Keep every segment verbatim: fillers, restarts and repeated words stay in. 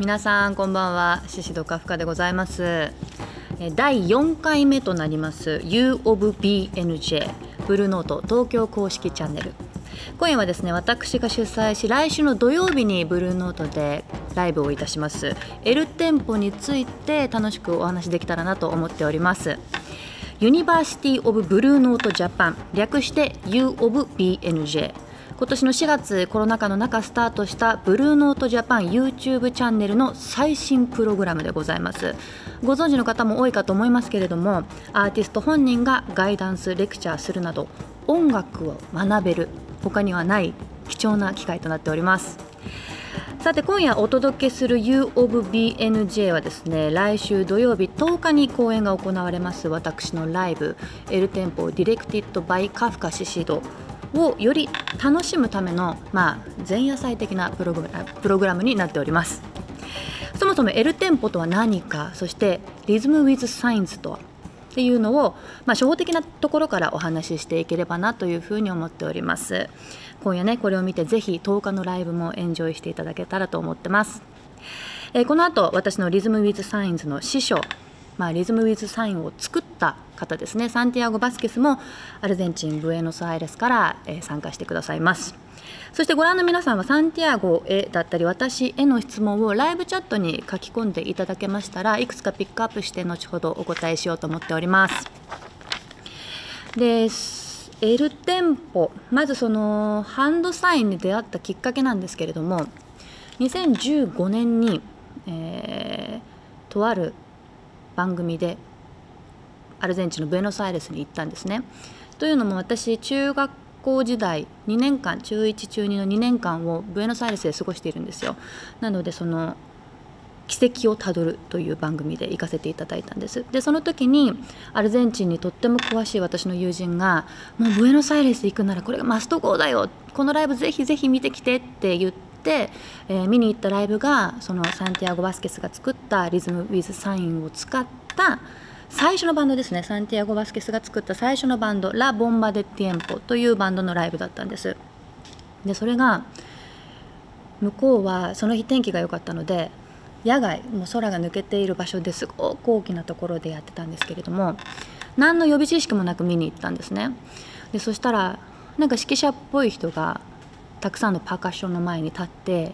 皆さんこんばんは、シシドカフカでございます。だいよんかいめとなります You of ビーエヌジェー ブルーノート東京公式チャンネル。今夜はですね、私が主催し、来週の土曜日にブルーノートでライブをいたしますエルテンポについて楽しくお話できたらなと思っております。ユニバーシティオブブルーノートジャパン、略して You of ビーエヌジェー。今年のしがつ、コロナ禍の中スタートしたブルーノートジャパン YouTube チャンネルの最新プログラムでございます。ご存知の方も多いかと思いますけれども、アーティスト本人がガイダンスレクチャーするなど音楽を学べる他にはない貴重な機会となっております。さて、今夜お届けする You of ビーエヌジェー はですね、来週土曜日とおかに公演が行われます私のライブエルテンポディレクティッドバイカフカシシドをより楽しむための、まあ、前夜祭的なプログラム、プログラムになっております。そもそもエルテンポとは何か、そしてリズムウィズサインズとはっていうのを、まあ、初歩的なところからお話ししていければなというふうに思っております。今夜ね、これを見てぜひとおかのライブもエンジョイしていただけたらと思ってます。えー、この後私のリズムウィズサインズの師匠、まあ、リズムウィズサインを作った方ですね、サンティアゴ・バスケスもアルゼンチン・ブエノスアイレスから、えー、参加してくださいます。そしてご覧の皆さんはサンティアゴへだったり私への質問をライブチャットに書き込んでいただけましたら、いくつかピックアップして後ほどお答えしようと思っております。で、エルテンポ、まずそのハンドサインに出会ったきっかけなんですけれども、にせんじゅうごねんに、えー、とある番組でアルゼンチンのブエノスアイレスに行ったんですね。というのも、私中学校時代にねんかん、中いち中にのにねんかんをブエノスアイレスで過ごしているんですよ。なのでその軌跡をたどるという番組で行かせていただいたんです。でその時にアルゼンチンにとっても詳しい私の友人が、もうブエノスアイレス行くならこれがマストゴーだよ、このライブぜひぜひ見てきてって言って、えー、見に行ったライブがそのサンティアゴ・バスケスが作ったリズム・ウィズ・サインを使った最初のバンドですね。サンティアゴ・バスケスが作った最初のバンド、ラ・ボンバ・デ・ティエンポというバンドのライブだったんです。でそれが向こうはその日天気が良かったので、野外、もう空が抜けている場所ですごく大きなところでやってたんですけれども、何の予備知識もなく見に行ったんですね。でそしたらなんか指揮者っぽい人がたくさんのパーカッションの前に立って、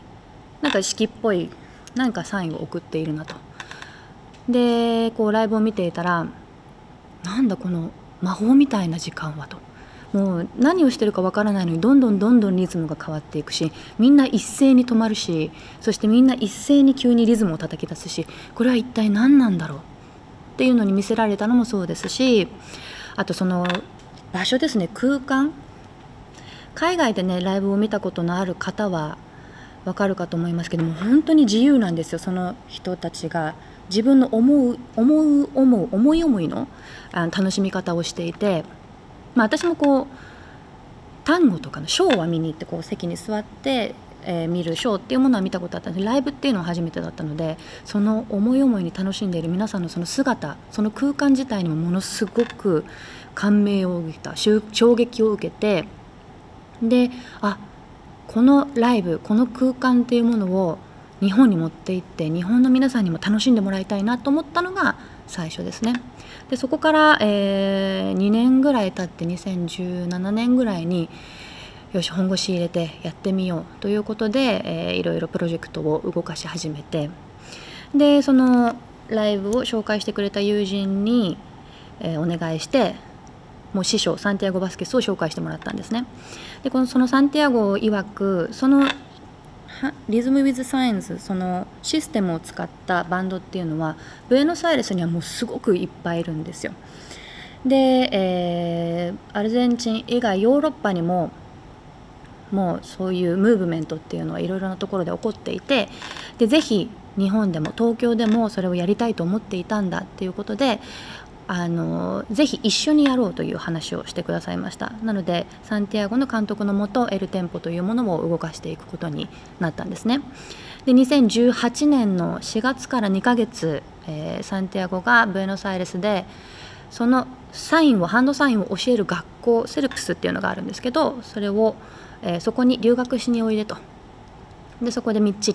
なんか指揮っぽい何かサインを送っているなと。でこうライブを見ていたら、なんだこの魔法みたいな時間はと、もう何をしてるかわからないのにどんどんどんどんリズムが変わっていくし、みんな一斉に止まるし、そしてみんな一斉に急にリズムを叩き出すし、これは一体何なんだろうっていうのに見せられたのもそうですし、あとその場所ですね、空間。海外でねライブを見たことのある方はわかるかと思いますけども、本当に自由なんですよ。その人たちが自分の思う思う思う思い思いのあの楽しみ方をしていて、まあ、私もこう単語とかのショーは見に行ってこう席に座って、えー、見るショーっていうものは見たことあったんです。ライブっていうのは初めてだったので、その思い思いに楽しんでいる皆さんのその姿、その空間自体にもものすごく感銘を受けた、衝撃を受けて、で、あ、このライブ、この空間っていうものを日本に持って行って日本の皆さんにも楽しんでもらいたいなと思ったのが最初ですね。でそこから、えー、にねんぐらい経ってにせんじゅうななねんぐらいに、よし本腰入れてやってみようということで、えー、いろいろプロジェクトを動かし始めて、でそのライブを紹介してくれた友人に、えー、お願いして、もう師匠サンティアゴ・バスケスを紹介してもらったんですね。でこのそのサンティアゴ曰く、そのリズム・ウィズ・サインズ、そのシステムを使ったバンドっていうのはブエノスアイレスにはもうすごくいっぱいいるんですよ。で、えー、アルゼンチン以外ヨーロッパにももうそういうムーブメントっていうのはいろいろなところで起こっていて、でぜひ日本でも東京でもそれをやりたいと思っていたんだっていうことで、あのぜひ一緒にやろうという話をしてくださいました。なのでサンティアゴの監督のもとエルテンポというものを動かしていくことになったんですね。でにせんじゅうはちねんのしがつからにかげつ、えー、サンティアゴがブエノスアイレスでそのサインをハンドサインを教える学校、セルプスっていうのがあるんですけど、それを、えー、そこに留学しにおいでと。でそこでみっちり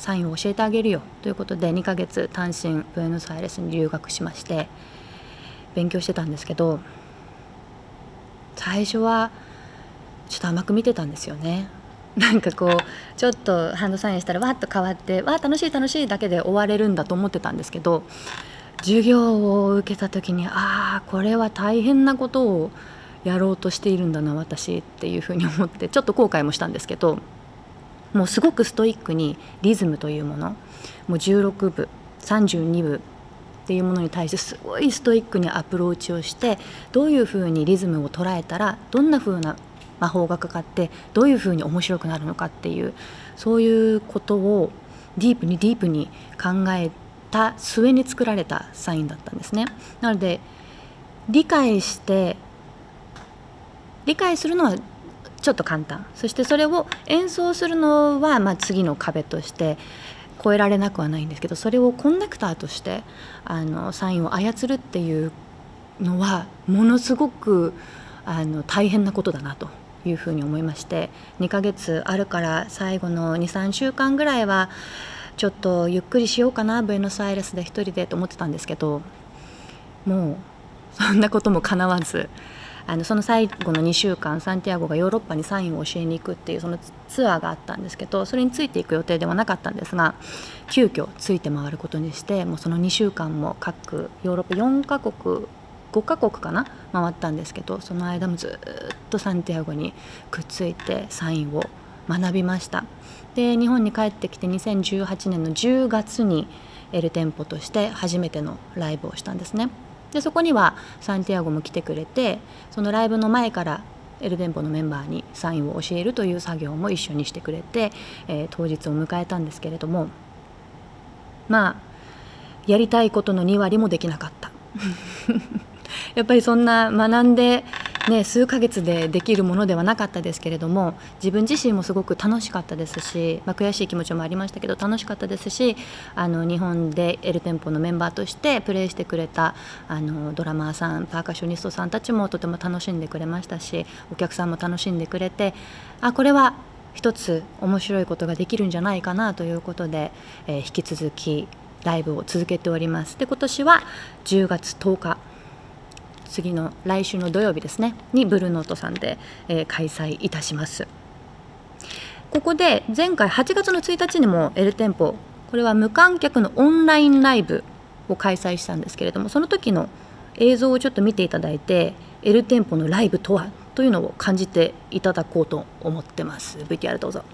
サインを教えてあげるよということでにかげつ単身ブエノスアイレスに留学しまして勉強してたんですけど、最初はちょっと甘く見てたんですよね。なんかこうちょっとハンドサインしたらわっと変わってわ楽しい楽しいだけで終われるんだと思ってたんですけど、授業を受けた時にああこれは大変なことをやろうとしているんだな私っていうふうに思ってちょっと後悔もしたんですけど、もうすごくストイックにリズムというもの、もうじゅうろくぶさんじゅうにぶっていうものに対してすごいストイックにアプローチをして、どういうふうにリズムを捉えたらどんなふうな魔法がかかってどういうふうに面白くなるのかっていう、そういうことをディープにディープに考えた末に作られたサインだったんですね。なので理解して理解するのはちょっと簡単、そしてそれを演奏するのはまあ次の壁として越えられなくはないんですけど、それをコンダクターとしてあのサインを操るっていうのはものすごくあの大変なことだなというふうに思いまして、にかげつあるから最後の にさんしゅうかんぐらいはちょっとゆっくりしようかなブエノスアイレスで一人でと思ってたんですけど、もうそんなこともかなわず、あのその最後のにしゅうかんサンティアゴがヨーロッパにサインを教えに行くっていうそのツアーがあったんですけど、それについていく予定ではなかったんですが、急遽ついて回ることにして、もうそのにしゅうかんも各ヨーロッパよんかこくごかこくかな回ったんですけど、その間もずっとサンティアゴにくっついてサインを学びました。で日本に帰ってきてにせんじゅうはちねんのじゅうがつにエルテンポとして初めてのライブをしたんですね。でそこにはサンティアゴも来てくれて、そのライブの前からエルテンポのメンバーにサインを教えるという作業も一緒にしてくれて、えー、当日を迎えたんですけれども、まあやりたいことのにわりもできなかったやっぱりそんな学んで、ね、数ヶ月でできるものではなかったですけれども、自分自身もすごく楽しかったですし、まあ、悔しい気持ちもありましたけど楽しかったですし、あの日本でエルテンポのメンバーとしてプレーしてくれたあのドラマーさんパーカッショニストさんたちもとても楽しんでくれましたし、お客さんも楽しんでくれて、あこれは一つ面白いことができるんじゃないかなということで、えー、引き続きライブを続けております。で今年はじゅうがつとおか、次の来週の土曜日ですねにブルーノートさんで、えー、開催いたします。ここで前回はちがつのついたちにもエルテンポ、これは無観客のオンラインライブを開催したんですけれども、その時の映像をちょっと見ていただいて、エルテンポのライブとはというのを感じていただこうと思ってます。 ブイティーアール どうぞ。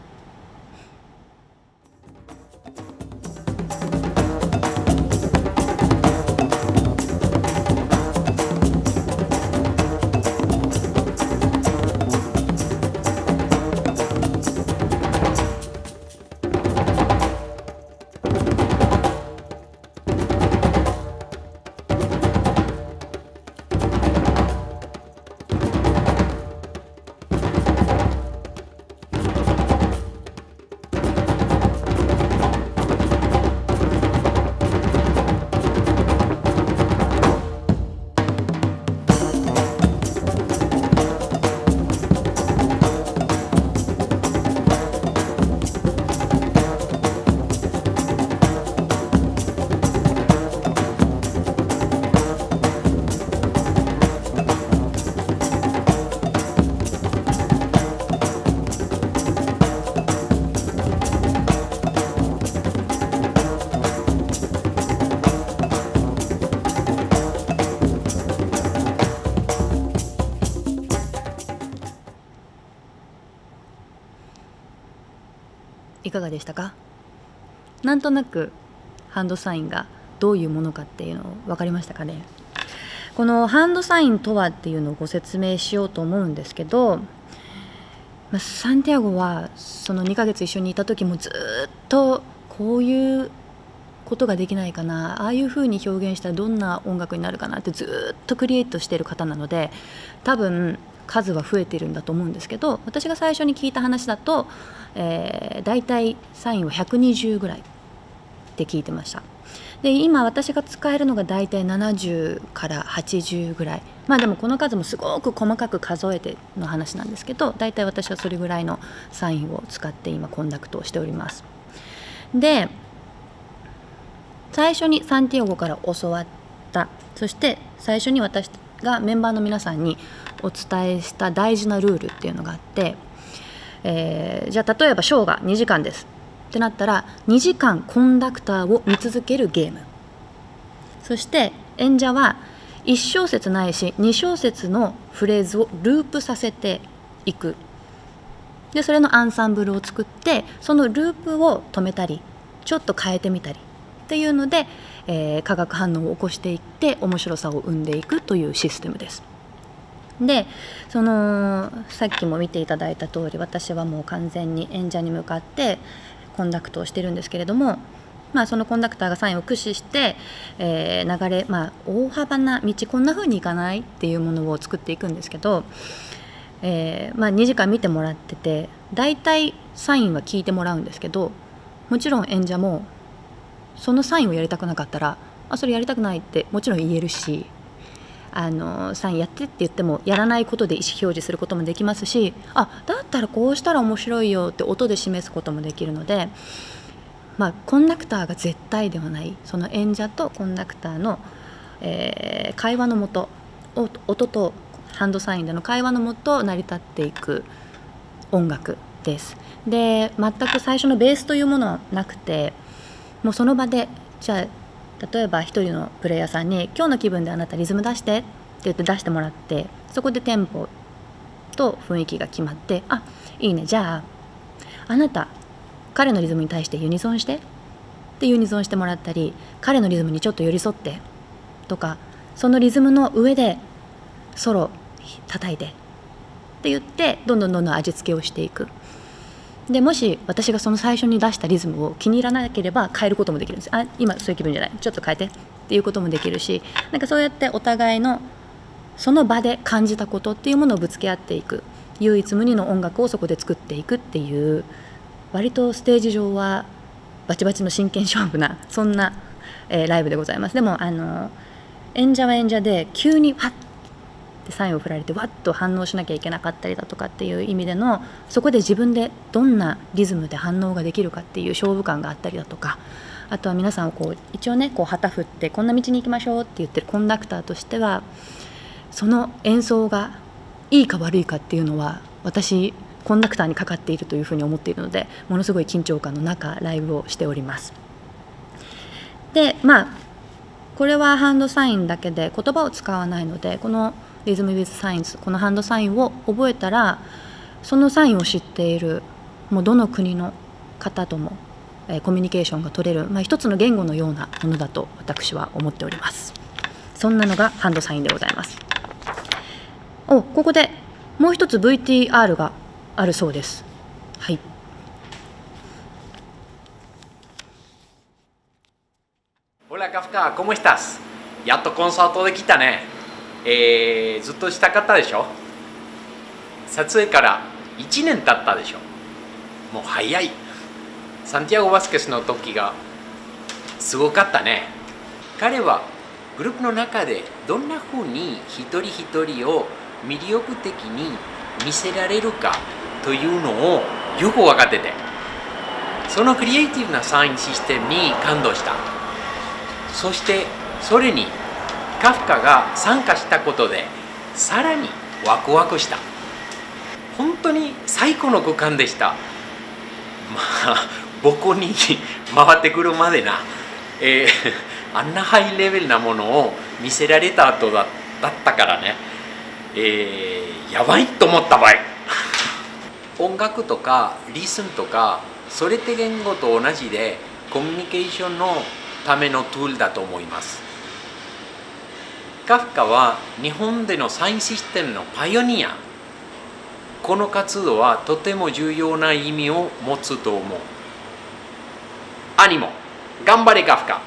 いかがでしたか？なんとなくハンドサインがどういうものかっていうの分かりましたかね？このハンドサインとはっていうのをご説明しようと思うんですけど、まあ、サンティアゴはそのにかげつ一緒にいた時もずっとこういうことができないかな、ああいうふうに表現したらどんな音楽になるかなってずっとクリエイトしている方なので、多分数は増えているんだと思うんですけど、私が最初に聞いた話だと、えー、だいたいサインはひゃくにじゅうぐらいって聞いてました。で今私が使えるのがだいたいななじゅうからはちじゅうぐらい、まあでもこの数もすごく細かく数えての話なんですけど、だいたい私はそれぐらいのサインを使って今コンダクトをしております。 で最初にサンティアゴから教わった、そして最初に私がメンバーの皆さんにお伝えした大事なルールっていうのがあって、えー、じゃあ例えばショーがにじかんですってなったらにじかんコンダクターを見続けるゲーム、そして演者はいち小節ないしに小節のフレーズをループさせていく。でそれのアンサンブルを作って、そのループを止めたりちょっと変えてみたりっていうので、えー、化学反応を起こしていって面白さを生んでいくというシステムです。でそのさっきも見ていただいた通り、私はもう完全に演者に向かってコンダクトをしてるんですけれども、まあ、そのコンダクターがサインを駆使して、えー、流れ、まあ、大幅な道こんな風にいかないっていうものを作っていくんですけど、えーまあ、にじかん見てもらっててだいたいサインは聞いてもらうんですけど、もちろん演者もそのサインをやりたくなかったらあそれやりたくないってもちろん言えるし、あのサインやってって言ってもやらないことで意思表示することもできますし、あだったらこうしたら面白いよって音で示すこともできるので、まあ、コンダクターが絶対ではない、その演者とコンダクターの、えー、会話のもと、音とハンドサインでの会話のもと成り立っていく音楽です。で全く最初のベースというものはなくて、もうその場でじゃあ例えば一人のプレイヤーさんに今日の気分であなたリズム出してって言って出してもらって、そこでテンポと雰囲気が決まって、あいいね、じゃああなた彼のリズムに対してユニゾンしてってユニゾンしてもらったり、彼のリズムにちょっと寄り添ってとか、そのリズムの上でソロ叩いてって言ってどんどんどんどん味付けをしていく。でもし私がその最初に出したリズムを気に入らなければ変えることもできるんです。あ今そういう気分じゃない、ちょっと変えてっていうこともできるし、なんかそうやってお互いのその場で感じたことっていうものをぶつけ合っていく、唯一無二の音楽をそこで作っていくっていう、割とステージ上はバチバチの真剣勝負なそんな、えー、ライブでございます。でもあの演者は演者で急にファッってサインを振られてわっと反応しなきゃいけなかったりだとかっていう意味での、そこで自分でどんなリズムで反応ができるかっていう勝負感があったりだとか、あとは皆さんをこう一応ねこう旗振ってこんな道に行きましょうって言ってるコンダクターとしては、その演奏がいいか悪いかっていうのは私コンダクターにかかっているというふうに思っているので、ものすごい緊張感の中ライブをしております。でまあこれはハンドサインだけで言葉を使わないので、このリズム・ウィズ・サインズ、このハンドサインを覚えたら、そのサインを知っているもうどの国の方とも、えー、コミュニケーションが取れる、まあ、一つの言語のようなものだと私は思っております。そんなのがハンドサインでございます。おここでもう一つ ブイティーアール があるそうです。はい。 Hola Kafka, ¿cómo estás? やっとコンサートできたね。えー、ずっとしたかったでしょ。撮影からいちねん経ったでしょ。もう早い。サンティアゴ・バスケスの時がすごかったね。彼はグループの中でどんな風に一人一人を魅力的に見せられるかというのをよく分かってて、そのクリエイティブなサインシステムに感動した。そしてそれにカフカが参加したことでさらにワクワクした。本当に最高の空間でした。まあ僕に回ってくるまでな、えー、あんなハイレベルなものを見せられた後だだったからね、えー、やばいと思った場合音楽とかリスンとかそれって言語と同じでコミュニケーションのためのツールだと思います。カフカは日本でのサインシステムのパイオニア。この活動はとても重要な意味を持つと思う。アニモ、頑張れカフカ。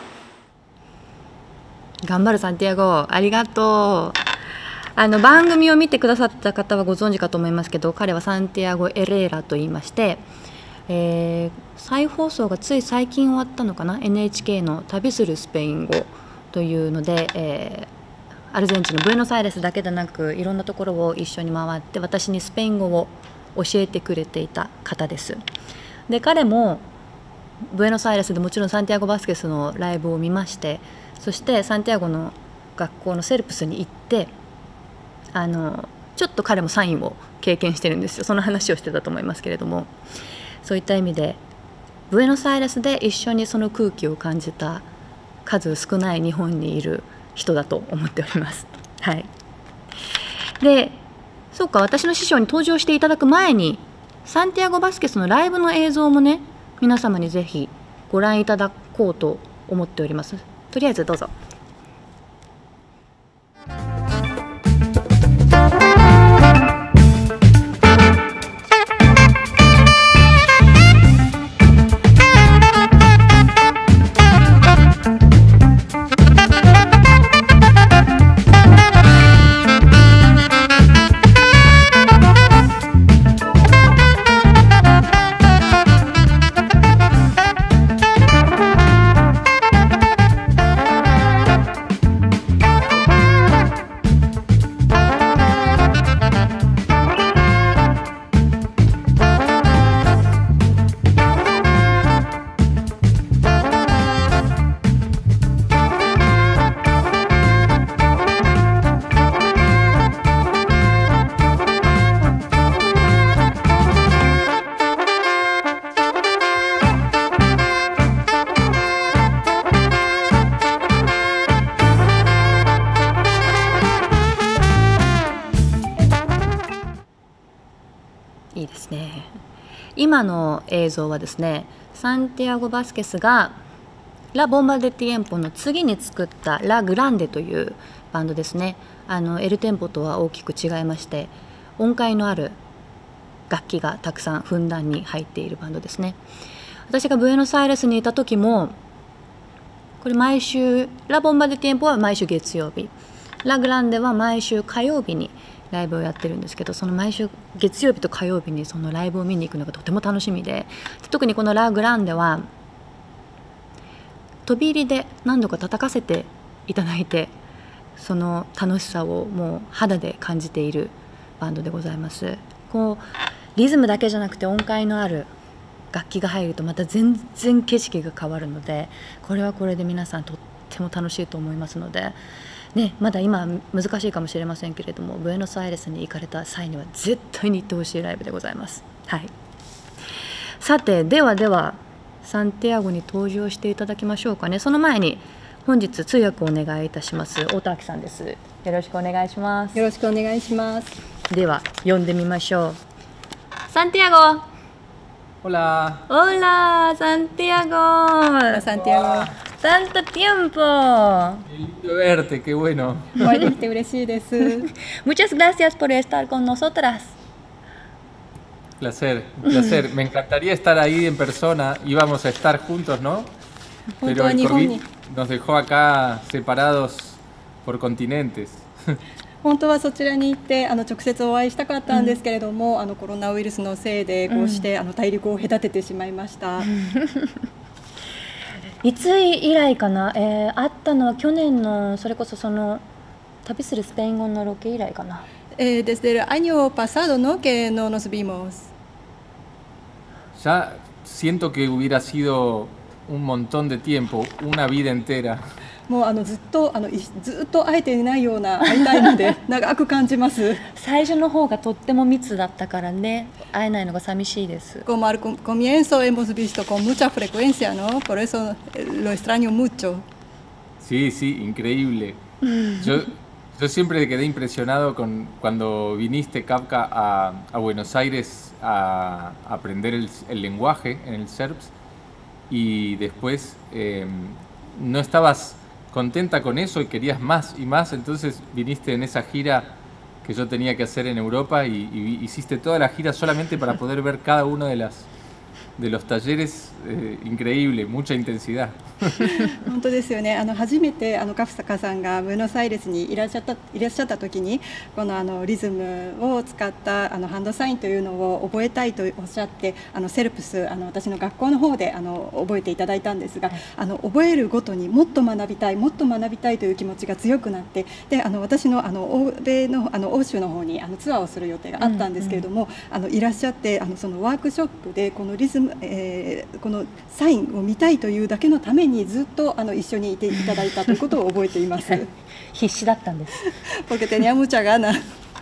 頑張るサンティアゴ、ありがとう。あの番組を見てくださった方はご存知かと思いますけど、彼はサンティアゴ・エレーラと言いまして、えー、再放送がつい最近終わったのかな、 エヌエイチケー の旅するスペイン語というので、えーアルゼンチンのブエノスアイレスだけでなくいろんなところを一緒に回って私にスペイン語を教えてくれていた方です。で彼もブエノスアイレスでもちろんサンティアゴ・バスケスのライブを見まして、そしてサンティアゴの学校のセルプスに行って、あのちょっと彼もサインを経験してるんですよ。その話をしてたと思いますけれども、そういった意味でブエノスアイレスで一緒にその空気を感じた数少ない日本にいる人だと思っております。はい、でそうか、私の師匠に登場していただく前にサンティアゴ・バスケスのライブの映像もね、皆様にぜひご覧いただこうと思っております。とりあえずどうぞ。いいですね。今の映像はですね、サンティアゴ・バスケスがラ・ボンバ・デ・ティエンポの次に作ったラ・グランデというバンドですね。あのエルテンポとは大きく違いまして、音階のある楽器がたくさんふんだんに入っているバンドですね。私がブエノスアイレスにいた時も、これ毎週、ラ・ボンバ・デ・ティエンポは毎週月曜日、ラ・グランデは毎週火曜日にライブをやってるんですけど、その毎週月曜日と火曜日にそのライブを見に行くのがとても楽しみで、特にこのラ・グランデは飛び入りで何度か叩かせていただいて、その楽しさをもう肌で感じているバンドでございます。こうリズムだけじゃなくて音階のある楽器が入るとまた全然景色が変わるので、これはこれで皆さんとっても楽しいと思いますので、ね、まだ今難しいかもしれませんけれども、ブエノスアイレスに行かれた際には絶対に行ってほしいライブでございます。はい、さて、ではではサンティアゴに登場していただきましょうかね。その前に本日通訳をお願いいたします太田明さんです。よろしくお願いします。 よろしくお願いします。 では読んでみましょう。サンティアゴ。 Hola. Hola, Santiago. Hola, Santiago. Tanto tiempo. Qué lindo verte, qué bueno. お会いできて嬉しいです。 Muchas gracias por estar con nosotras. Placer, un placer. Me encantaría estar ahí en persona. Íbamos a estar juntos, ¿no? Pero el COVID nos dejó acá separados por continentes. 本当はそちらに行ってあの直接お会いしたかったんですけれども、うん、あのコロナウイルスのせいでこうして、うん、あの大陸を隔ててしまいました。 いつ以来かな、えー、会ったのは去年のそれこそその旅するスペイン語のロケ以来かな。 Eh, desde el año pasado, ¿no? Que no nos vimos. Ya siento que hubiera sido un montón de tiempo, una vida entera. もうあのずっとあのずっと会えていないような会いたいので長く感じます。 最初の方がとっても密だったからね、会えないのが寂しいです。 Como al comienzo hemos visto con mucha frecuencia, ¿no? Por eso lo extraño mucho. Sí, sí, increíble. Yo Yo siempre quedé impresionado con cuando viniste, Kafka, a, a Buenos Aires a, a aprender el, el lenguaje en el SERPS y después eh, no estabas contenta con eso y querías más y más, entonces viniste en esa gira que yo tenía que hacer en Europa y, y hiciste toda la gira solamente para poder ver cada uno de las de los talleres, eh, increíble, mucha intensidad. 本当ですよね。あの初めてあのカフカさんがブエノスアイレスにいらっしゃったいらっしゃった時にこのあのリズムを使ったあのハンドサインというのを覚えたいとおっしゃってあのセルプスあの私の学校の方であの覚えていただいたんですが、あの覚えるごとにもっと学びたいもっと学びたいという気持ちが強くなって、であの私のあの欧米のあの欧州の方にあのツアーをする予定があったんですけれども、うんうん、あのいらっしゃってあのそのワークショップでこのリズムム、えー、このサインを見たいというだけのためにずっとあの一緒にいていただいたということを覚えています。 必死だったんです。 porque tenía mucha ganas.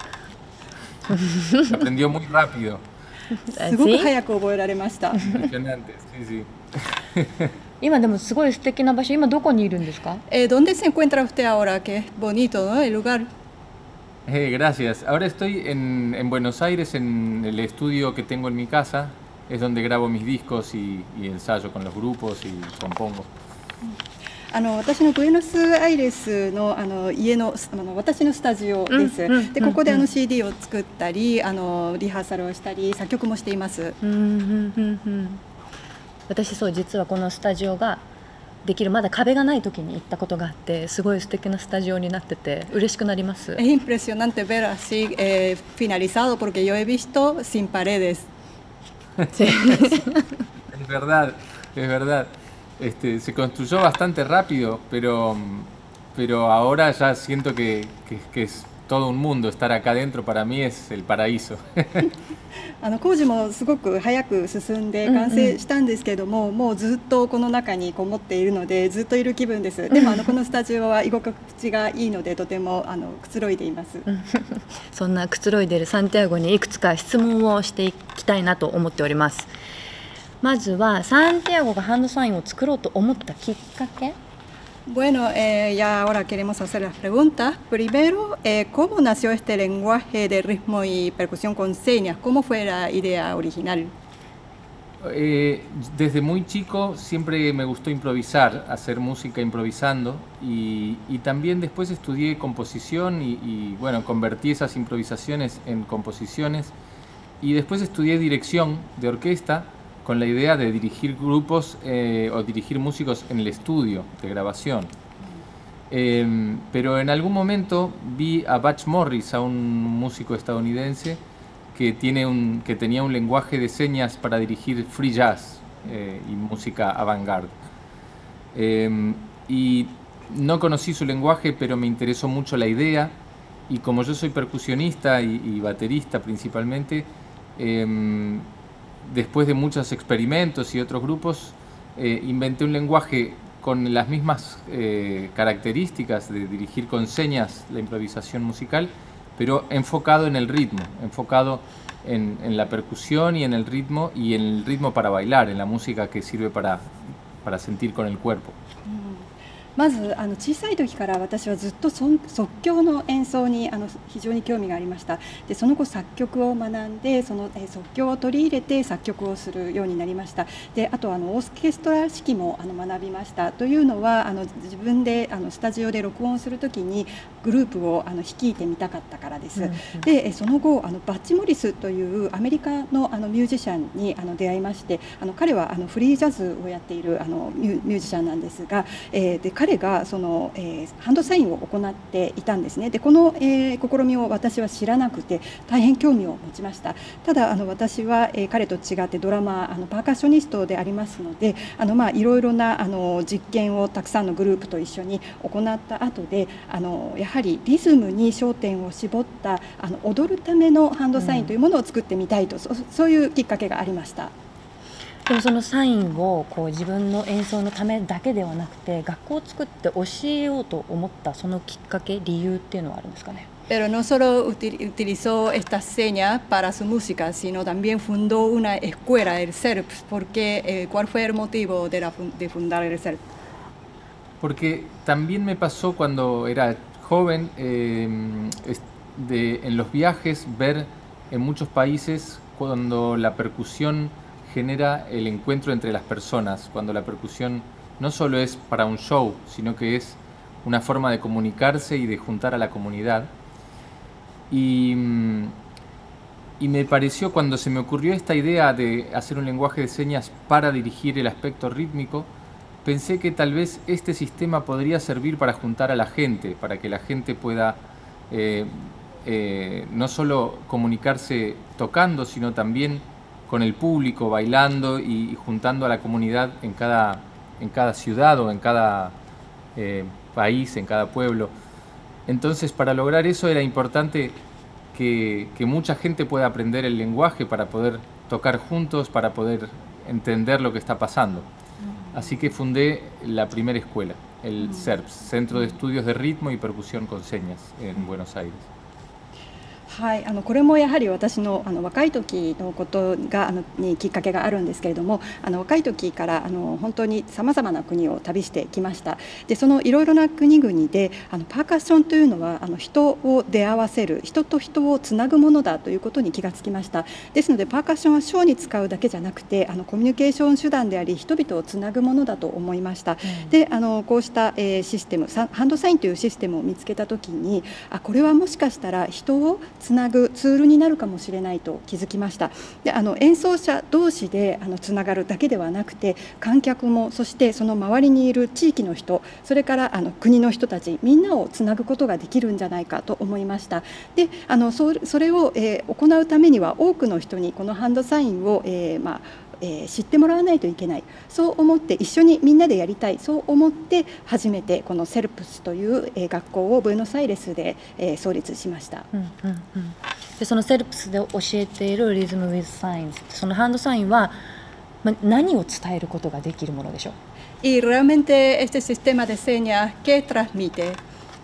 Aprendió muy rápido. すごく早く覚えられました。 Impresionante, sí, sí. 今でもすごい素敵な場所、今どこにいるんですか？ Eh, ¿Dónde se encuentra usted ahora? Que es bonito, ¿no? El lugar. Eh, gracias. Ahora estoy en, en Buenos Aires, en el estudio que tengo en mi casa. Es donde grabo mis discos y, y ensayo con los grupos y compongo. あの私のブエノスアイレスのあの家のあの私のスタジオです。 うんうん、 でここであの シーディー を作ったり、あのリハーサルをしたり、作曲もしています。 うんうんうんうん、私そう実はこのスタジオができるまだ壁がない時に行ったことがあって、すごい素敵なスタジオになってて嬉しくなります。 Es impresionante ver así eh, finalizado porque yo he visto sin paredes. Es verdad, es verdad. Este, se construyó bastante rápido, pero, pero ahora ya siento que, que, que es todo un mundo. Estar acá adentro para mí es el paraíso. あの工事もすごく早く進んで完成したんですけども、うんうん、もうずっとこの中にこもっているのでずっといる気分です。でもあのこのスタジオは居心地がいいのでとてもあのくつろいでいます。 そんなくつろいでいるサンティアゴにいくつか質問をしていきたいなと思っております。まずはサンティアゴがハンドサインを作ろうと思ったきっかけ。 Bueno, eh, ya ahora queremos hacer las preguntas. Primero, eh, ¿cómo nació este lenguaje de ritmo y percusión con señas? ¿Cómo fue la idea original? Eh, desde muy chico siempre me gustó improvisar, hacer música improvisando y, y también después estudié composición y, y bueno, convertí esas improvisaciones en composiciones y después estudié dirección de orquesta con la idea de dirigir grupos eh, o dirigir músicos en el estudio de grabación. Eh, pero en algún momento vi a Butch Morris, a un músico estadounidense que, tiene un, que tenía un lenguaje de señas para dirigir free jazz eh, y música avant-garde. Eh, y no conocí su lenguaje, pero me interesó mucho la idea y como yo soy percusionista y, y baterista principalmente, eh, después de muchos experimentos y otros grupos, eh, inventé un lenguaje con las mismas eh, características de dirigir con señas la improvisación musical, pero enfocado en el ritmo, enfocado en, en la percusión y en el ritmo, y en el ritmo para bailar, en la música que sirve para, para sentir con el cuerpo. まずあの小さい時から私はずっと即興の演奏にあの非常に興味がありました。でその後作曲を学んでその、え即興を取り入れて作曲をするようになりました。であとあのオーケストラ指揮もあの学びました。というのはあの自分であのスタジオで録音する時にグループをあの率いてみたかったからです。うんうん、でその後あのバッチ・モリスというアメリカのあのミュージシャンにあの出会いまして、あの彼はあのフリージャズをやっているあのミュージシャンなんですが、えー、で彼がその、えー、ハンドサインを行っていたんですね。でこの、えー、試みを私は知らなくて大変興味を持ちました。ただあの私は、えー、彼と違ってドラマーあのパーカッショニストでありますので、あのまあいろいろなあの実験をたくさんのグループと一緒に行った後で、あのやはりリズムに焦点を絞ったあの踊るためのハンドサインというものを作ってみたいと、うん、そ, そういうきっかけがありました。 でもそのサインをこう自分の演奏のためだけではなくて学校を作って教えようと思ったそのきっかけ理由っていうのはあるんですかね。 Pero no solo utilizó estas señas para su música, sino también fundó una escuela, el C E R P. ¿Por qué? Eh, ¿Cuál fue el motivo de, la, de fundar el C E R P? Porque también me pasó cuando era joven eh, de, en los viajes ver en muchos países cuando la percusión genera el encuentro entre las personas, cuando la percusión no solo es para un show, sino que es una forma de comunicarse y de juntar a la comunidad. Y, y me pareció, cuando se me ocurrió esta idea de hacer un lenguaje de señas para dirigir el aspecto rítmico, pensé que tal vez este sistema podría servir para juntar a la gente, para que la gente pueda eh, eh, no solo comunicarse tocando, sino también con el público, bailando y, y juntando a la comunidad en cada, en cada ciudad o en cada eh, país, en cada pueblo. Entonces, para lograr eso era importante que, que mucha gente pueda aprender el lenguaje para poder tocar juntos, para poder entender lo que está pasando. Así que fundé la primera escuela, el C E R P S, Centro de Estudios de Ritmo y Percusión con Señas, en Buenos Aires. はい、あのこれもやはり私のあの若い時のことがあのにきっかけがあるんですけれども、あの若い時からあの本当にさまざまな国を旅してきました。でそのいろいろな国々であのパーカッションというのはあの人を出会わせる、人と人をつなぐものだということに気がつきました。ですのでパーカッションはショーに使うだけじゃなくてあのコミュニケーション手段であり人々をつなぐものだと思いました。うん、であのこうした、えー、システムハンドサインというシステムを見つけた時にあこれはもしかしたら人をつなぐツールになるかもしれないと気づきました。であの演奏者同士であのつながるだけではなくて観客もそしてその周りにいる地域の人それからあの国の人たちみんなをつなぐことができるんじゃないかと思いました。であの そ, それを、えー、行うためには多くの人にこのハンドサインを、えーまあえー、知ってもらわないといけないそう思って一緒にみんなでやりたいそう思って初めてこのセルプスという、えー、学校をブエノスアイレスで、えー、創立しました。うんうんうん、 でそのセルプスで教えているリズム with signs そのハンドサインは、ま、何を伝えることができるものでしょう。 Y realmente este sistema de señas ¿qué transmite?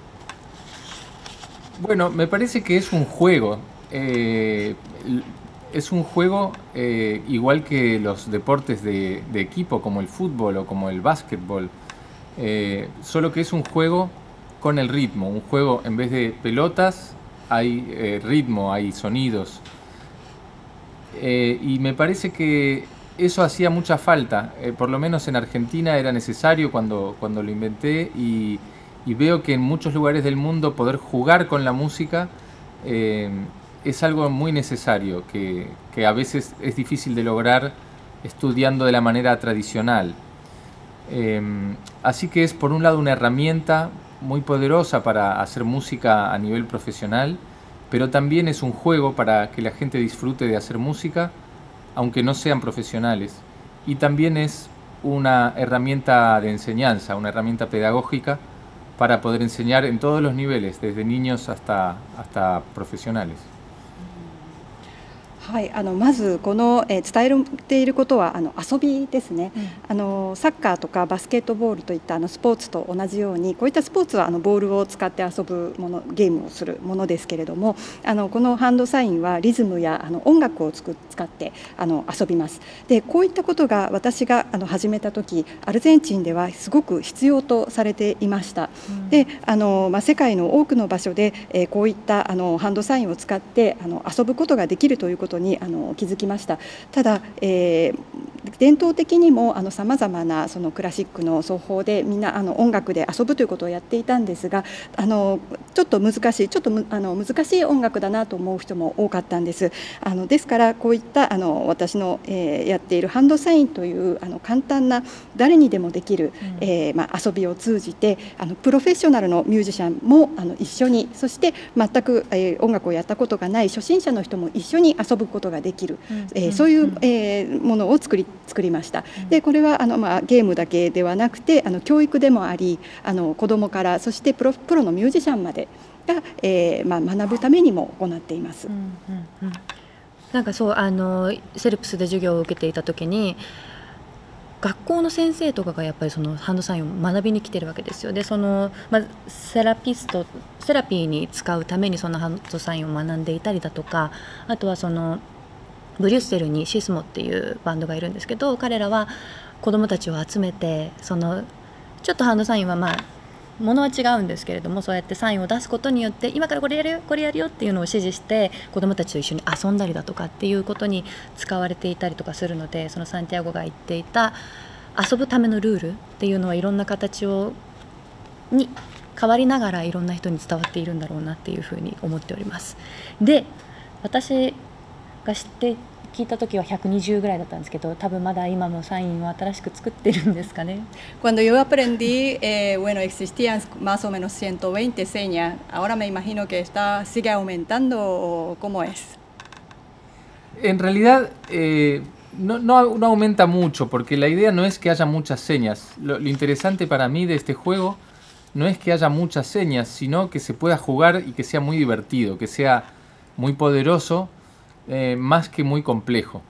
Bueno, me parece que es un juego. Eh, Es un juego eh, igual que los deportes de, de equipo como el fútbol o como el básquetbol, eh, solo que es un juego con el ritmo, un juego en vez de pelotas hay eh, ritmo, hay sonidos, eh, y me parece que eso hacía mucha falta, eh, por lo menos en Argentina era necesario cuando, cuando lo inventé y, y veo que en muchos lugares del mundo poder jugar con la música eh, es algo muy necesario, que, que a veces es difícil de lograr estudiando de la manera tradicional. Eh, así que es por un lado una herramienta muy poderosa para hacer música a nivel profesional, pero también es un juego para que la gente disfrute de hacer música, aunque no sean profesionales. Y también es una herramienta de enseñanza, una herramienta pedagógica para poder enseñar en todos los niveles, desde niños hasta, hasta profesionales. はい、あのまずこの、えー、伝えていることはあの遊びですね、うん、あのサッカーとかバスケットボールといったあのスポーツと同じようにこういったスポーツはあのボールを使って遊ぶものゲームをするものですけれどもあのこのハンドサインはリズムやあの音楽をつく使ってあの遊びます。でこういったことが私があの始めた時アルゼンチンではすごく必要とされていました。うん、であの、まあ、世界の多くの場所で、えー、こういったあのハンドサインを使ってあの遊ぶことができるということにあの気づきました。ただ、えー、伝統的にもさまざまなそのクラシックの奏法でみんなあの音楽で遊ぶということをやっていたんですがあのちょっと難しいちょっとあの難しい音楽だなと思う人も多かったんです。あのですからこういったあの私の、えー、やっているハンドサインというあの簡単な誰にでもできる、うんえーまあ、遊びを通じてあのプロフェッショナルのミュージシャンもあの一緒にそして全く、えー、音楽をやったことがない初心者の人も一緒に遊ぶことができる、うんえー、そういう、えー、ものを作り作りました。でこれはあの、まあ、ゲームだけではなくてあの教育でもありあの子どもからそしてプロ、プロのミュージシャンまでが、えーまあ、学ぶためにも行っています。うんうんうん、 なんかそうあのセルプスで授業を受けていた時に学校の先生とかがやっぱりそのハンドサインを学びに来てるわけですよ。でその、まあ、セラピストセラピーに使うためにそのハンドサインを学んでいたりだとかあとはそのブリュッセルにシスモっていうバンドがいるんですけど彼らは子どもたちを集めてそのちょっとハンドサインはまあものは違うんですけれどもそうやってサインを出すことによって今からこれやるよこれやるよっていうのを指示して子どもたちと一緒に遊んだりだとかっていうことに使われていたりとかするのでそのサンティアゴが言っていた遊ぶためのルールっていうのはいろんな形をに変わりながらいろんな人に伝わっているんだろうなっていうふうに思っております。で私が知って聞いた時はひゃくにじゅうぐらいだったんですけど多分まだ今もサインを新しく作ってるんですかね。 Cuando yo aprendí, eh, bueno, existían más o menos ciento veinte señas. Ahora me imagino que está sigue aumentando o cómo es. En realidad eh, no, no, no aumenta mucho porque la idea no es que haya muchas señas. Lo, lo interesante para mí de este juego no es que haya muchas señas, sino que se pueda jugar y que sea muy divertido, que sea muy poderoso. Eh, más que muy complejo.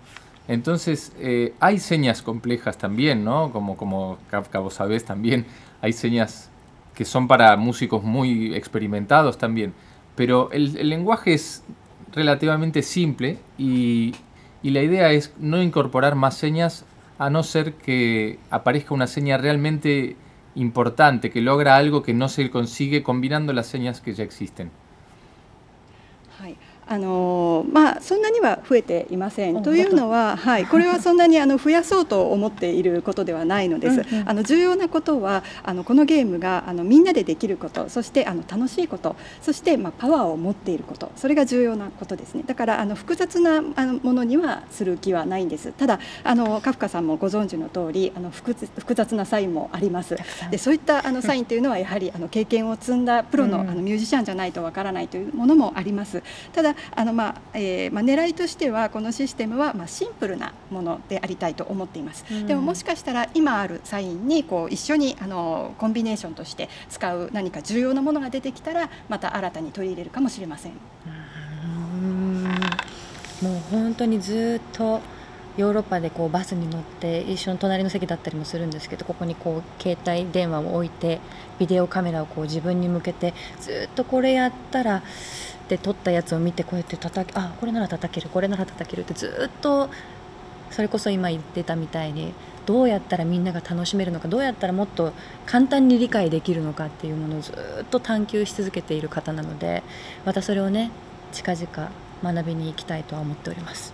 Entonces, eh, hay señas complejas también, ¿no? Como, como Kafka, vos sabés también, hay señas que son para músicos muy experimentados también. Pero el, el lenguaje es relativamente simple y, y la idea es no incorporar más señas a no ser que aparezca una seña realmente importante, que logra algo que no se consigue combinando las señas que ya existen. はい、あのまあ、そんなには増えていません。というのは、はい、これはそんなにあの増やそうと思っていることではないのです。あの重要なことはあのこのゲームがあのみんなでできること、そしてあの楽しいこと、そしてまあパワーを持っていること、それが重要なことですね。だからあの複雑なあのものにはする気はないんです。ただあのカフカさんもご存知の通り、あの複複雑なサインもあります。でそういったあのサインというのはやはりあの経験を積んだプロのあのミュージシャンじゃないとわからないというものもあります。ただあの、まあえーまあ、狙いとしてはこのシステムはまあシンプルなものでありたいと思っています。でももしかしたら今あるサインにこう一緒にあのコンビネーションとして使う何か重要なものが出てきたらまた新たに取り入れるかもしれません。 うん、もう本当にずっとヨーロッパでこうバスに乗って一緒の隣の席だったりもするんですけど、ここにこう携帯電話を置いてビデオカメラをこう自分に向けてずっとこれやったらで撮ったやつを見てこうやって叩き、あ、これなら叩ける、これなら叩けるってずっと、それこそ今言ってたみたいにどうやったらみんなが楽しめるのか、どうやったらもっと簡単に理解できるのかっていうものをずっと探求し続けている方なので、またそれをね近々学びに行きたいとは思っております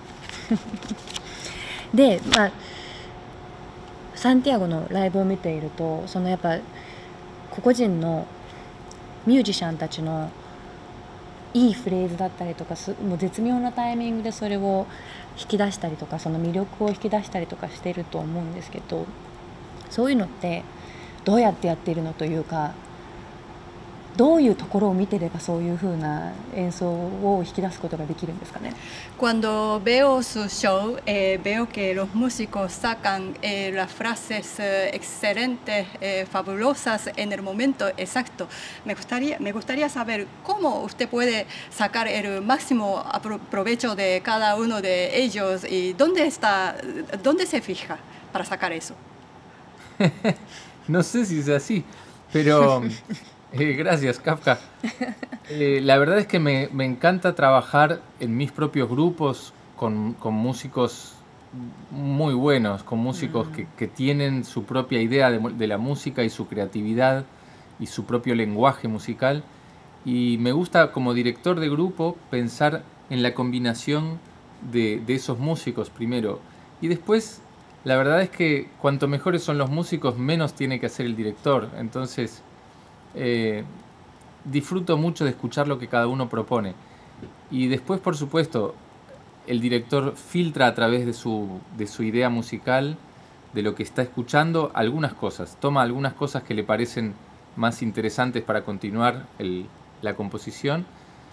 で、まあサンティアゴのライブを見ていると、そのやっぱ個々人のミュージシャンたちのいいフレーズだったりとか、もう絶妙なタイミングでそれを引き出したりとか、その魅力を引き出したりとかしていると思うんですけど、そういうのってどうやってやっているのというか、どういうところを見てればそういう風な演奏を引き出すことができるんですかね。 Cuando veo su show, eh, veo que los músicos sacan eh, las frases eh, excelentes, eh, fabulosas en el momento exacto. Me gustaría, me gustaría saber cómo usted puede sacar el máximo provecho de cada uno de ellos y dónde está, dónde se fija para sacar eso. No sé si es así, pero eh, gracias, Kafka. Eh, la verdad es que me, me encanta trabajar en mis propios grupos con, con músicos muy buenos, con músicos que, que tienen su propia idea de, de la música y su creatividad y su propio lenguaje musical. Y me gusta como director de grupo pensar en la combinación de, de esos músicos primero. Y después, la verdad es que cuanto mejores son los músicos, menos tiene que hacer el director. Entonces, eh, disfruto mucho de escuchar lo que cada uno propone. Y después, por supuesto, el director filtra a través de su, de su idea musical, de lo que está escuchando, algunas cosas. Toma algunas cosas que le parecen más interesantes para continuar el, la composición.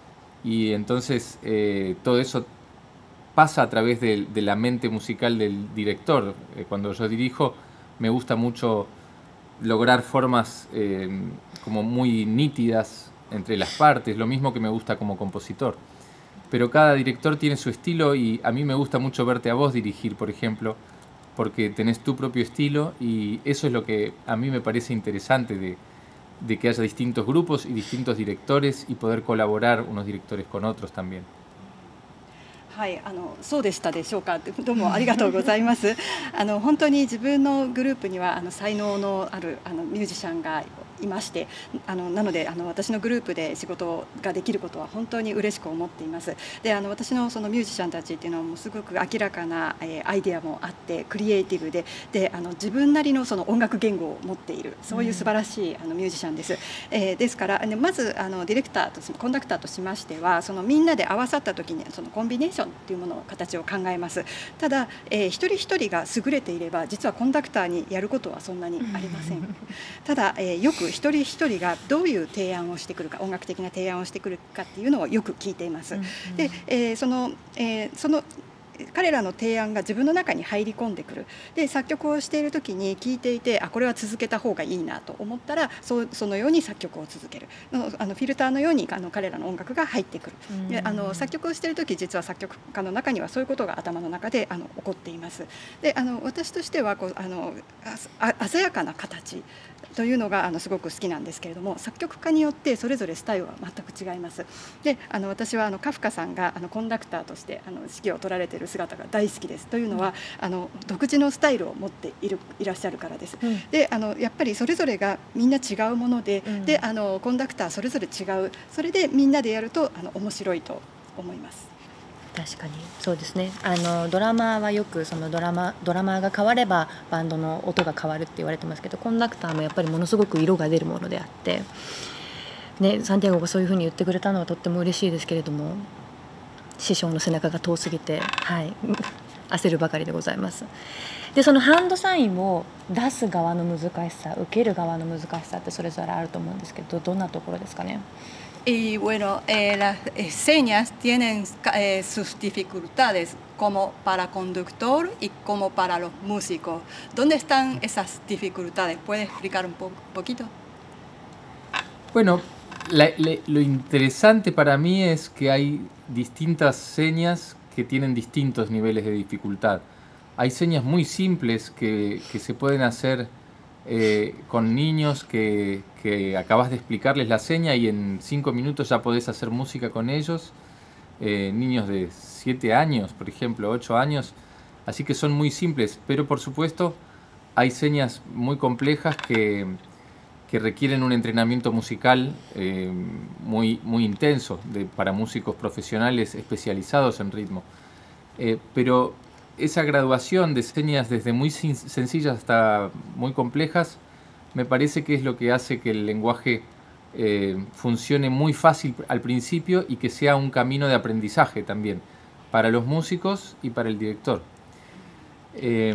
Y entonces eh, todo eso pasa a través de, de la mente musical del director. Eh, cuando yo dirijo, me gusta mucho lograr formas eh, como muy nítidas entre las partes, lo mismo que me gusta como compositor. Pero cada director tiene su estilo y a mí me gusta mucho verte a vos dirigir, por ejemplo, porque tenés tu propio estilo y eso es lo que a mí me parece interesante de, de que haya distintos grupos y distintos directores y poder colaborar unos directores con otros también. はい、あのそうでしたでしょうか。どうもありがとうございます。あの本当に自分のグループにはあの才能のあるあのミュージシャンがいまして、あのなのであの私のグループで仕事ができることは本当に嬉しく思っています。で、あの私のそのミュージシャンたちっていうのはもうすごく明らかな、えー、アイデアもあってクリエイティブで、であの自分なりのその音楽言語を持っている、そういう素晴らしいあのミュージシャンです。えー、ですからまずあのディレクターとコンダクターとしましては、そのみんなで合わさった時にそのコンビネーションというものの形を考えます。ただ、えー、一人一人が優れていれば実はコンダクターにやることはそんなにありません。ただ、えー、よく一人一人がどういう提案をしてくるか、音楽的な提案をしてくるかっていうのをよく聞いています。で、えー、その、えー、その彼らの提案が自分の中に入り込んでくる。で作曲をしている時に聞いていて、あこれは続けた方がいいなと思ったら、そそのように作曲を続ける。のあのフィルターのようにあの彼らの音楽が入ってくる。であの作曲をしている時、実は作曲家の中にはそういうことが頭の中であの起こっています。であの私としてはこうあのあ鮮やかな形というのがあのすごく好きなんですけれども、作曲家によってそれぞれスタイルは全く違います。であの私はあのカフカさんがあのコンダクターとしてあの指揮を取られている姿が大好きです。というのは、うん、あの独自のスタイルを持っているいらっしゃるからです。うん、であのやっぱりそれぞれがみんな違うもので、うん、であのコンダクターそれぞれ違う、それでみんなでやるとあの面白いと思います。 確かにそうですね。あのドラマーはよくそのドラマドラマーが変わればバンドの音が変わるって言われてますけど、コンダクターもやっぱりものすごく色が出るものであって、ね、サンティアゴがそういうふうに言ってくれたのはとっても嬉しいですけれども、師匠の背中が遠すぎて、はい、焦るばかりでございます。でそのハンドサインを出す側の難しさ、受ける側の難しさってそれぞれあると思うんですけど、どんなところですかね。 Y bueno, eh, las eh, señas tienen eh, sus dificultades como para conductor y como para los músicos. ¿Dónde están esas dificultades? ¿Puede explicar un po poquito? Bueno, la, la, lo interesante para mí es que hay distintas señas que tienen distintos niveles de dificultad. Hay señas muy simples que, que se pueden hacer Eh, con niños que, que acabas de explicarles la seña y en cinco minutos ya podés hacer música con ellos, eh, niños de siete años, por ejemplo, ocho años, así que son muy simples, pero por supuesto hay señas muy complejas que, que requieren un entrenamiento musical eh, muy, muy intenso de, para músicos profesionales especializados en ritmo, eh, pero esa graduación de señas desde muy sencillas hasta muy complejas me parece que es lo que hace que el lenguaje eh, funcione muy fácil al principio y que sea un camino de aprendizaje también para los músicos y para el director. Eh,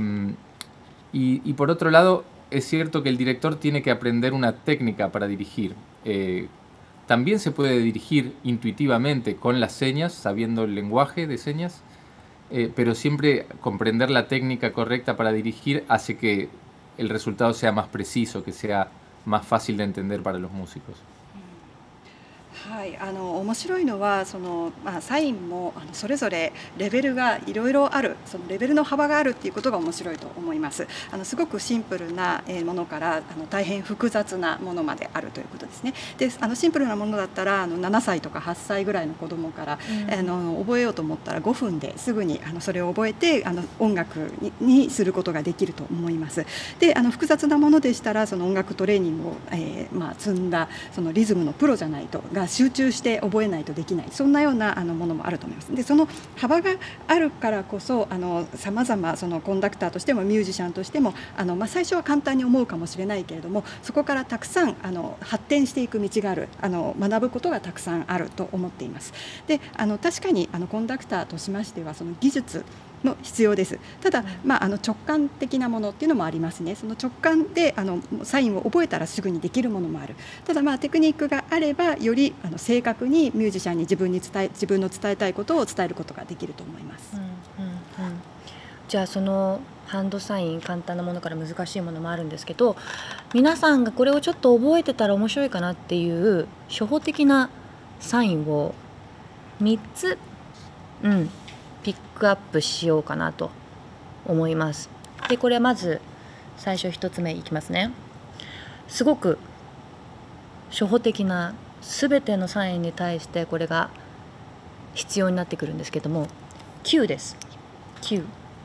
y, y por otro lado, es cierto que el director tiene que aprender una técnica para dirigir. Eh, también se puede dirigir intuitivamente con las señas, sabiendo el lenguaje de señas, Eh, pero siempre comprender la técnica correcta para dirigir hace que el resultado sea más preciso, que sea más fácil de entender para los músicos. はい、あの面白いのはその、まあ、サインもあのそれぞれレベルがいろいろある、そのレベルの幅があるっていうことが面白いと思います。あのすごくシンプルなものからあの大変複雑なものまであるということですね。であのシンプルなものだったらあのななさいとかはっさいぐらいの子どもから、うん、あの覚えようと思ったらごふんですぐにあのそれを覚えてあの音楽 に, にすることができると思います。であの複雑なものでしたらその音楽トレーニングを、えーまあ、積んだそのリズムのプロじゃないとが集中して覚えないとできない、そんなようなあのものもあると思います。でその幅があるからこそさまざまそのコンダクターとしてもミュージシャンとしてもあの、まあ、最初は簡単に思うかもしれないけれども、そこからたくさんあの発展していく道がある、あの学ぶことがたくさんあると思っています。であの確かにあのコンダクターとしましてはその技術も必要です。ただ、まあ、あの直感的なものっていうのもありますね。その直感であのサインを覚えたらすぐにできるものもある。ただ、まあ、テクニックがあればよりあの正確にミュージシャンに自分に伝え自分の伝えたいことを伝えることができると思います。うんうんうん、 じゃあそのハンドサイン簡単なものから難しいものもあるんですけど、皆さんがこれをちょっと覚えてたら面白いかなっていう初歩的なサインをみっつ、うん、ピックアップしようかなと思います。でこれはまず最初ひとつめいきますね。すごく初歩的な全てのサインに対してこれが必要になってくるんですけども、 Q です。 Q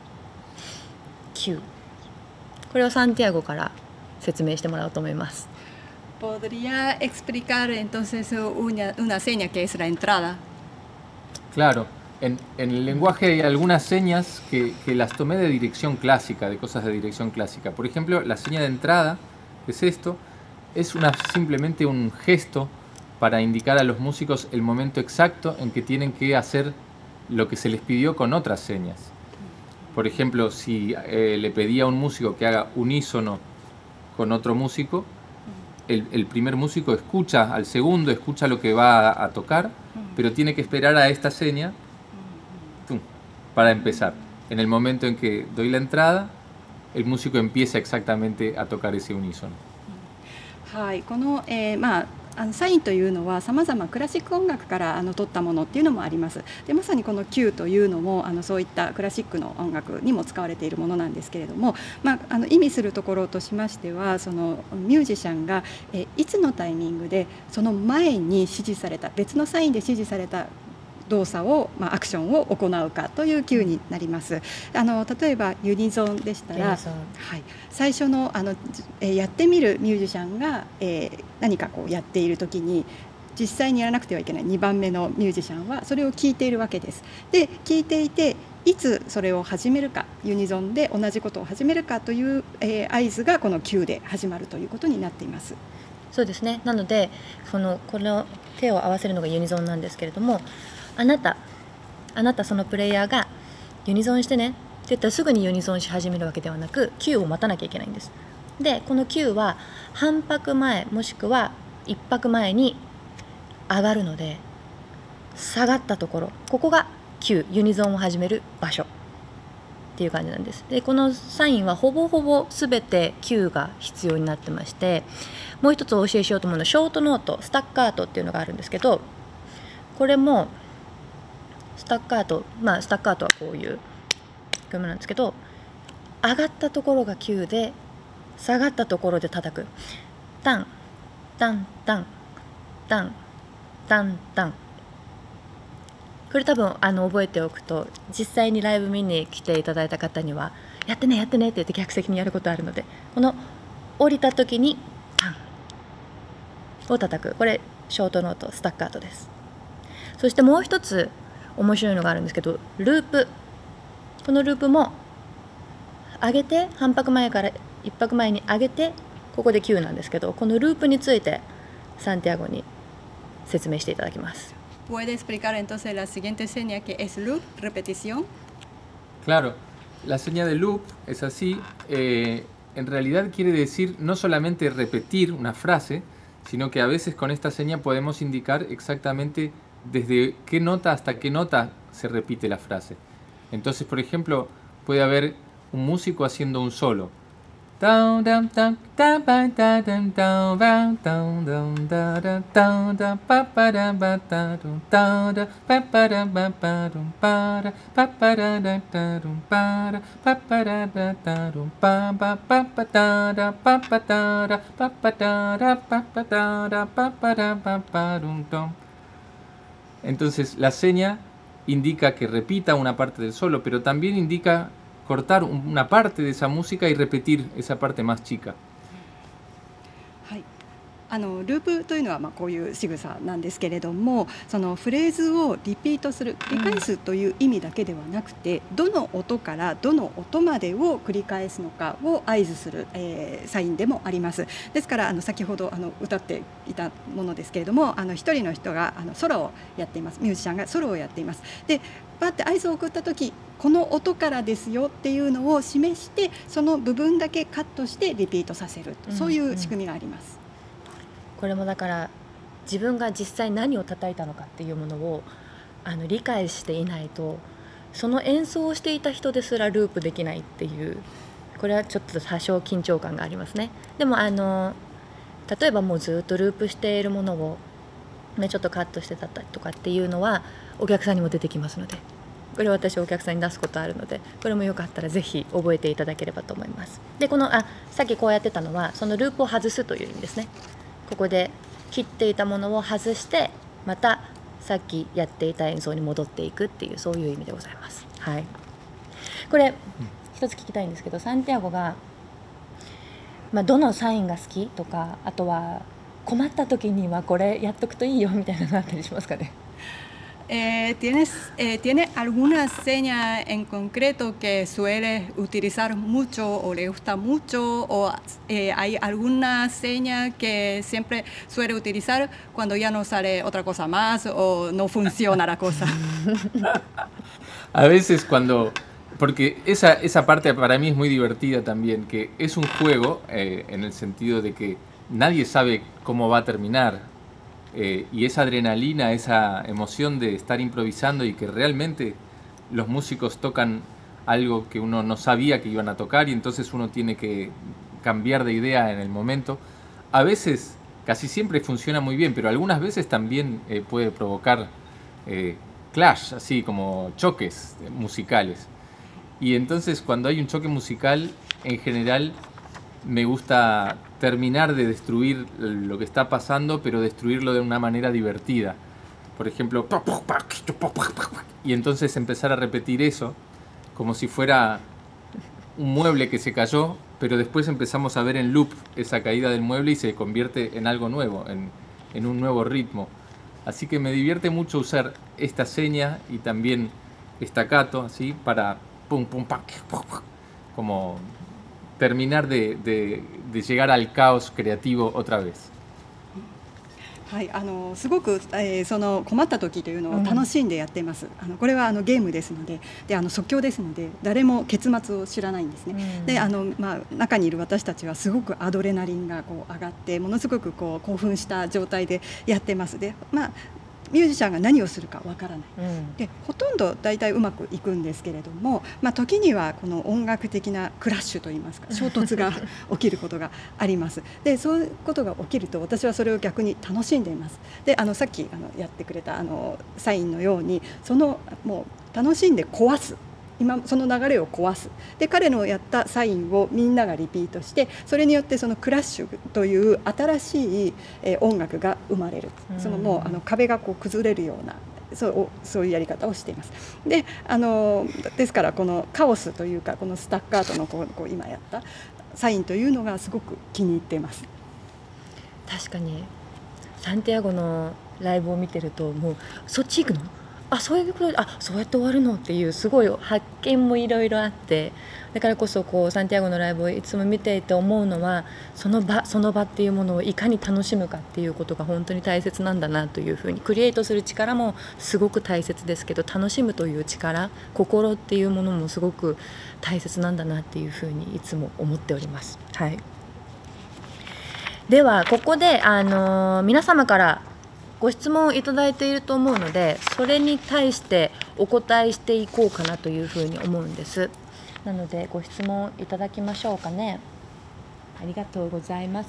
Q これをサンティアゴから説明してもらおうと思います。 ¿Podría explicar entonces una, una seña que es la entrada? Claro. En, en el lenguaje hay algunas señas que, que las tomé de dirección clásica, de cosas de dirección clásica. Por ejemplo, la seña de entrada, que es esto, es una, simplemente un gesto para indicar a los músicos el momento exacto en que tienen que hacer lo que se les pidió con otras señas. Por ejemplo, si eh, le pedía a un músico que haga unísono con otro músico, el, el primer músico escucha al segundo, escucha lo que va a, a tocar, pero tiene que esperar a esta seña para empezar. En el momento en que doy la entrada, el músico empieza exactamente a tocar ese unísono. はい、この、えーまああのサインというのはさまざまクラシック音楽からあの取ったものっていうのもあります。でまさにこの キュー というのもあのそういったクラシックの音楽にも使われているものなんですけれども、まあ、あの意味するところとしましてはそのミュージシャンがえいつのタイミングでその前に指示された別のサインで指示された動作を、まあ、アクションを行うかという キュー になります。あの例えばユニゾンでしたら、はい、最初の、あの、えー、やってみるミュージシャンが、えー、何かこうやっている時に実際にやらなくてはいけないにばんめのミュージシャンはそれを聞いているわけです。で聞いていていつそれを始めるかユニゾンで同じことを始めるかという、えー、合図がこの キュー で始まるということになっています。 そうですね。なのでそのこの手を合わせるのがユニゾンなんですけれども、あなたあなたそのプレイヤーがユニゾンしてねって言ったらすぐにユニゾンし始めるわけではなく キュー を待たなきゃいけないんです。でこの キュー は半拍前もしくはいっ拍前に上がるので、下がったところここが キュー ユニゾンを始める場所っていう感じなんです。でこのサインはほぼほぼ全て キュー が必要になってまして、もう一つお教えしようと思うのはショートノートスタッカートっていうのがあるんですけど、これもスタッカート、まあスタッカートはこういう曲なんですけど、上がったところが キュー で下がったところで叩く。タンタンタンタンタンタン。これ多分あの覚えておくと実際にライブ見に来ていただいた方にはやってねやってねって言って客席にやることあるので、この降りた時にタンを叩く、これショートノートスタッカートです。そしてもう一つ面白いのがあるんですけど、ループ。このループも上げて半拍前から一拍前に上げてここで キュー なんですけど、このループについてサンティアゴに説明していただきます。 ¿Puede explicar entonces la siguiente seña que es loop, repetición? Claro, la seña de loop es así. Eh, en realidad quiere decir no solamente repetir una frase, sino que a veces con esta seña podemos indicar exactamente desde qué nota hasta qué nota se repite la frase. Entonces, por ejemplo, puede haber un músico haciendo un solo. Entonces la seña indica que repita una parte del solo, pero también indica cortar una parte de esa música y repetir esa parte más chica. はい、あのループというのはまあこういう仕草なんですけれども、そのフレーズをリピートする繰り返すという意味だけではなくて、どの音からどの音までを繰り返すのかを合図する、えー、サインでもあります。ですからあの先ほどあの歌っていたものですけれども、あの一人の人があのソロをやっています。ミュージシャンがソロをやっています。でパッて合図を送った時、この音からですよっていうのを示して、その部分だけカットしてリピートさせる、そういう仕組みがあります。 うんうん、これもだから自分が実際何を叩いたのかっていうものをあの理解していないと、その演奏をしていた人ですらループできないっていう、これはちょっと多少緊張感がありますね。でもあの例えばもうずっとループしているものを、ね、ちょっとカットしてたりとかっていうのはお客さんにも出てきますので、これ私お客さんに出すことあるので、これもよかったらぜひ覚えていただければと思います。でこのあさっきこうやってたのはそのループを外すという意味ですね。ここで切っていたものを外してまたさっきやっていた演奏に戻っていくっていう、そういう意味でございます。はい、これ一つ聞きたいんですけど、サンティアゴが、まあ、どのサインが好きとか、あとは困った時にはこれやっとくといいよみたいなのあったりしますかね。 Eh, ¿tienes, eh, ¿Tiene alguna seña en concreto que suele utilizar mucho o le gusta mucho? ¿O eh, hay alguna seña que siempre suele utilizar cuando ya no sale otra cosa más o no funciona la cosa? A veces cuando... Porque esa, esa parte para mí es muy divertida también, que es un juego eh, en el sentido de que nadie sabe cómo va a terminar. Eh, y esa adrenalina, esa emoción de estar improvisando y que realmente los músicos tocan algo que uno no sabía que iban a tocar y entonces uno tiene que cambiar de idea en el momento. A veces, casi siempre funciona muy bien, pero algunas veces también eh, puede provocar eh, clash, así como choques musicales. Y entonces cuando hay un choque musical, en general me gusta terminar de destruir lo que está pasando, pero destruirlo de una manera divertida. Por ejemplo, y entonces empezar a repetir eso como si fuera un mueble que se cayó, pero después empezamos a ver en loop esa caída del mueble y se convierte en algo nuevo, en, en un nuevo ritmo. Así que me divierte mucho usar esta seña y también staccato, así, para pum, pum, pam, como terminar de, de, de llegar al caos creativo otra vez. はい、あのすごく、えー、その困った時というのを楽しんでやっています。うん、あのこれはあのゲームですので、であの即興ですので、誰も結末を知らないんですね。うん、であのまあ中にいる私たちはすごくアドレナリンがこう上がってものすごくこう興奮した状態でやってます。でまあミュージシャンが何をするかわからない、うん、でほとんど大体うまくいくんですけれども、まあ、時にはこの音楽的なクラッシュといいますか衝突が起きることがあります。でそういうことが起きると私はそれを逆に楽しんでいます。であのさっきあのやってくれたあのサインのようにそのもう楽しんで壊す、今その流れを壊す。で彼のやったサインをみんながリピートして、それによってそのクラッシュという新しい音楽が生まれる。そのもうあの壁がこう崩れるようなそうそういうやり方をしています。であのですからこのカオスというかこのスタッカートのこうこう今やったサインというのがすごく気に入っています。 確かにサンティアゴのライブを見てるともうそっち行くの？あ、そういうことで、あ、そうやって終わるのっていうすごい発見もいろいろあって、だからこそこうサンティアゴのライブをいつも見ていて思うのは、その場その場っていうものをいかに楽しむかっていうことが本当に大切なんだなというふうに、クリエイトする力もすごく大切ですけど、楽しむという力、心っていうものもすごく大切なんだなっていうふうにいつも思っております。はい。ではここであのー、皆様からご質問をいただいていると思うので、それに対してお答えしていこうかなというふうに思うんです。なのでご質問いただきましょうかね。ありがとうございます。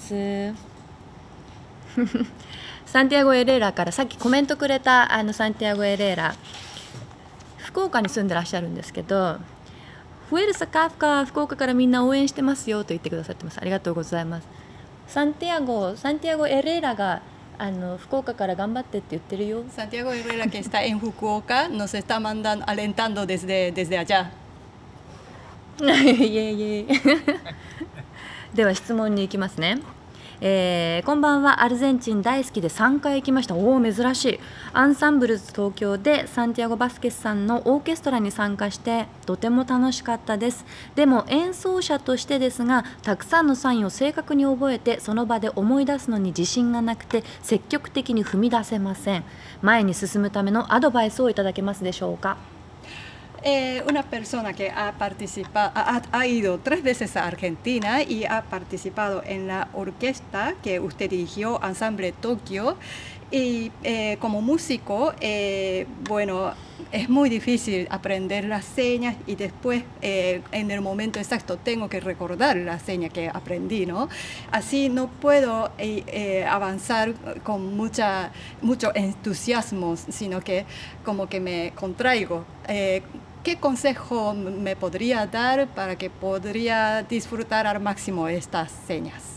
サンティアゴ・エレーラからさっきコメントくれたあのサンティアゴ・エレーラ、福岡に住んでらっしゃるんですけど、フエルサ・カフカ福岡からみんな応援してますよと言ってくださってます。ありがとうございます。サンティアゴサンティアゴ・エレーラがあの福岡から頑張ってって言ってるよ。 Santiago Herrera que está en Fukuoka nos está mandando alentando desde desde allá. いえいえ。では質問に行きますね。えー、こんばんは。アルゼンチン大好きでさんかい行きました。おお珍しい。アンサンブルズ東京でサンティアゴ・バスケスさんのオーケストラに参加してとても楽しかったです。でも演奏者としてですが、たくさんのサインを正確に覚えてその場で思い出すのに自信がなくて積極的に踏み出せません。前に進むためのアドバイスをいただけますでしょうか。 Eh, una persona que ha participado, ha, ha ido tres veces a Argentina y ha participado en la orquesta que usted dirigió, Ensemble Tokio, y eh, como músico, eh, bueno, es muy difícil aprender las señas y después eh, en el momento exacto tengo que recordar la seña que aprendí, ¿no? Así no puedo eh, eh, avanzar con mucha, mucho entusiasmo, sino que como que me contraigo. Eh, ¿Qué consejo me podría dar para que podría disfrutar al máximo estas señas?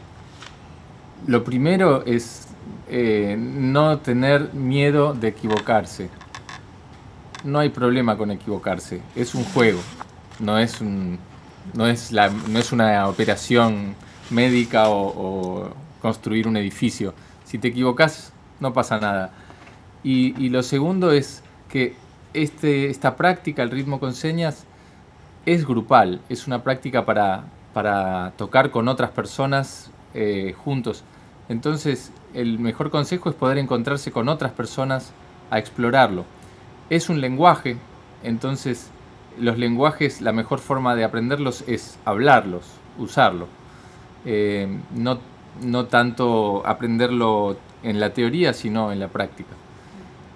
Lo primero es eh, no tener miedo de equivocarse. No hay problema con equivocarse. Es un juego. No es, un, no es, la, no es una operación médica o, o construir un edificio. Si te equivocas, no pasa nada. Y, y lo segundo es que Este, esta práctica, el ritmo con señas, es grupal, es una práctica para, para tocar con otras personas eh, juntos. Entonces, el mejor consejo es poder encontrarse con otras personas a explorarlo. Es un lenguaje, entonces los lenguajes, la mejor forma de aprenderlos es hablarlos, usarlo. Eh, no, no tanto aprenderlo en la teoría, sino en la práctica.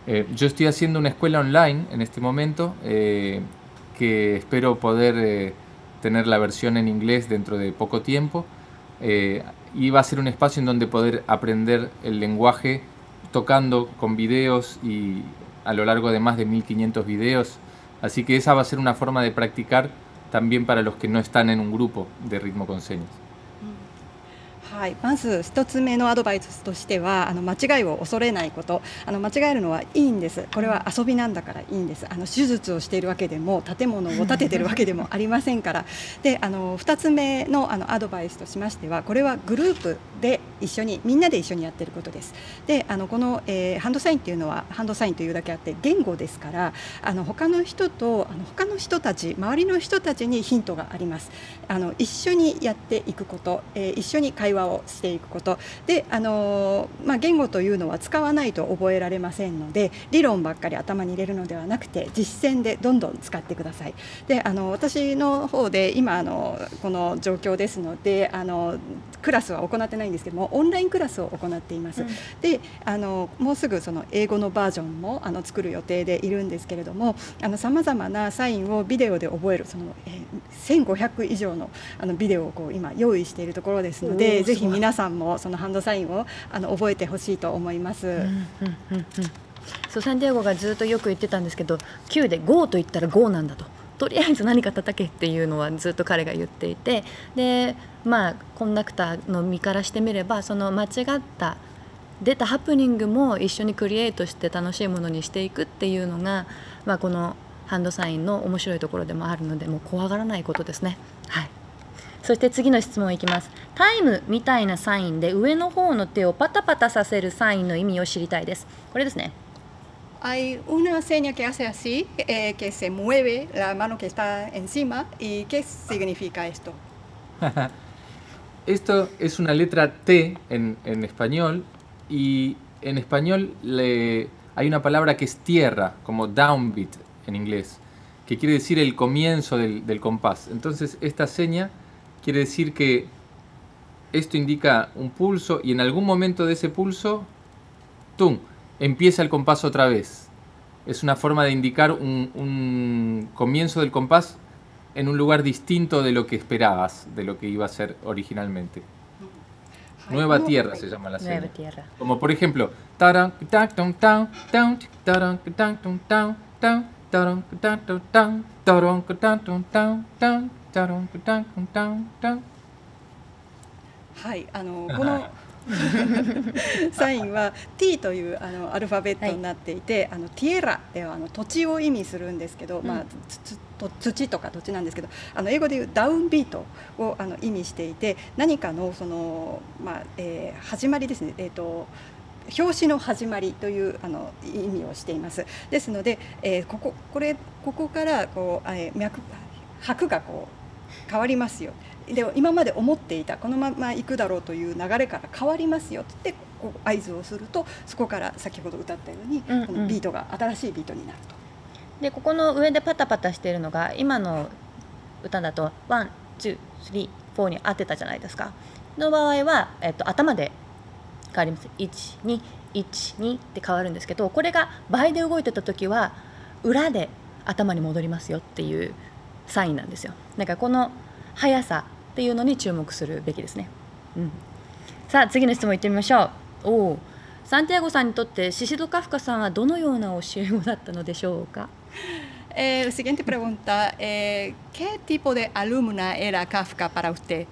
Eh, yo estoy haciendo una escuela online en este momento, eh, que espero poder eh, tener la versión en inglés dentro de poco tiempo, eh, y va a ser un espacio en donde poder aprender el lenguaje tocando con videos y a lo largo de más de mil quinientos videos. Así que esa va a ser una forma de practicar también para los que no están en un grupo de ritmo con señas. はい、まず一つ目のアドバイスとしては、あの間違いを恐れないこと。あの間違えるのはいいんです。これは遊びなんだからいいんです。あの手術をしているわけでも建物を建てているわけでもありませんから。で、あのふたつめのあのアドバイスとしましては、これはグループで一緒にみんなで一緒にやっていることです。で、あのこの、えー、ハンドサインっていうのはハンドサインというだけあって言語ですから、あの他の人とあの他の人たち周りの人たちにヒントがあります。あの一緒にやっていくこと、えー、一緒に会話をしていくことで、あのまあ、言語というのは使わないと覚えられませんので、理論ばっかり頭に入れるのではなくて実践でどんどん使ってください。で、あの私の方で今あのこの状況ですので、あのクラスは行ってないんですけども、オンラインクラスを行っています。うん、で、あのもうすぐその英語のバージョンもあの作る予定でいるんですけれども、さまざまなサインをビデオで覚えるその、えー、せんごひゃく以上のあのビデオをこう今用意しているところですので、ぜひ皆さんもそのハンドサインをあの覚えてほしいと思います。うんうんうんうん、 そうサンティアゴがずっとよく言ってたんですけど、キューで ゴー と言ったら ゴー なんだと。とりあえず何か叩けっていうのはずっと彼が言っていて、でまあコンダクターの身からしてみれば、その間違った出たハプニングも一緒にクリエイトして楽しいものにしていくっていうのが、まあ、このハンドサインの面白いところでもあるので、もう怖がらないことですね。はい、そして次の質問いきます。タイムみたいなサインで上の方の手をパタパタさせるサインの意味を知りたいです。これですね。 Hay una seña que hace así, eh, que se mueve la mano que está encima. ¿Y qué significa esto? Esto es una letra T en, en español, y en español le, hay una palabra que es tierra, como downbeat en inglés, que quiere decir el comienzo del, del compás. Entonces esta seña quiere decir que esto indica un pulso, y en algún momento de ese pulso, ¡tum!, empieza el compás otra vez. Es una forma de indicar un, un comienzo del compás en un lugar distinto de lo que esperabas, de lo que iba a ser originalmente. Nueva tierra se llama la seña. Nueva tierra. Como por ejemplo, はいあのこのサインは T というあのアルファベットになっていて、はい、あのティエラではあの土地を意味するんですけど、うん、まあ、土とか土地なんですけど、あの英語でいうダウンビートをあの意味していて、何かのその、まあえー、始まりですね、えーと表紙の始まりというあの意味をしています。ですので、えー、こここれここからこう、えー、脈拍がこう変わりますよ。で今まで思っていたこのまま行くだろうという流れから変わりますよってこう合図をすると、そこから先ほど歌ったように、うんうん、このビートが新しいビートになると。 でここの上でパタパタしているのが今の歌だとワン、ツー、スリー、フォーに当てたじゃないですか。の場合は、えっと、頭で変わります。いち、に、いち、にって変わるんですけど、これが倍で動いてた時は裏で頭に戻りますよっていうサインなんですよ。だからこの速さっていうのに注目するべきですね。うん、さあ次の質問いってみましょう。おお、サンティアゴさんにとってシシド・カフカさんはどのような教え子だったのでしょうか。 Eh, siguiente pregunta, eh, ¿qué tipo de alumna era Kafka para usted?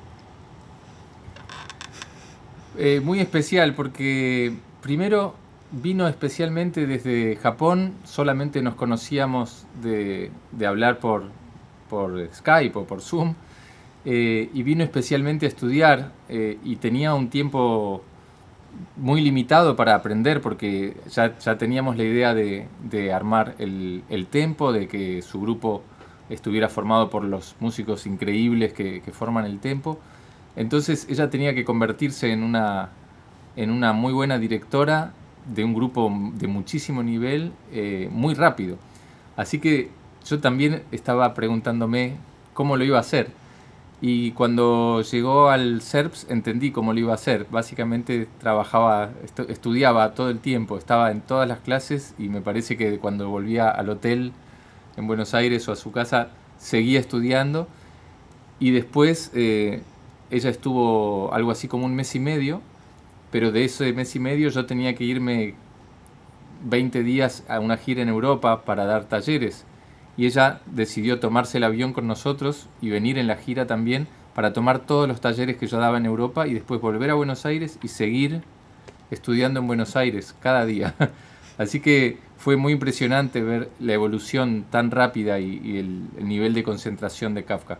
Eh, muy especial, porque primero vino especialmente desde Japón, solamente nos conocíamos de, de hablar por, por Skype o por Zoom, eh, y vino especialmente a estudiar, eh, y tenía un tiempo muy limitado para aprender, porque ya, ya teníamos la idea de, de armar el, el tempo, de que su grupo estuviera formado por los músicos increíbles que, que forman el tempo. Entonces ella tenía que convertirse en una, en una muy buena directora de un grupo de muchísimo nivel, eh, muy rápido. Así que yo también estaba preguntándome cómo lo iba a hacer. Y cuando llegó al S E R P S entendí cómo lo iba a hacer. Básicamente trabajaba, estu estudiaba todo el tiempo, estaba en todas las clases y me parece que cuando volvía al hotel en Buenos Aires o a su casa seguía estudiando. Y después eh, ella estuvo algo así como un mes y medio, pero de ese mes y medio yo tenía que irme veinte días a una gira en Europa para dar talleres. Y ella decidió tomarse el avión con nosotros y venir en la gira también para tomar todos los talleres que yo daba en Europa y después volver a Buenos Aires y seguir estudiando en Buenos Aires cada día. Así que fue muy impresionante ver la evolución tan rápida y, y el, el nivel de concentración de Kafka.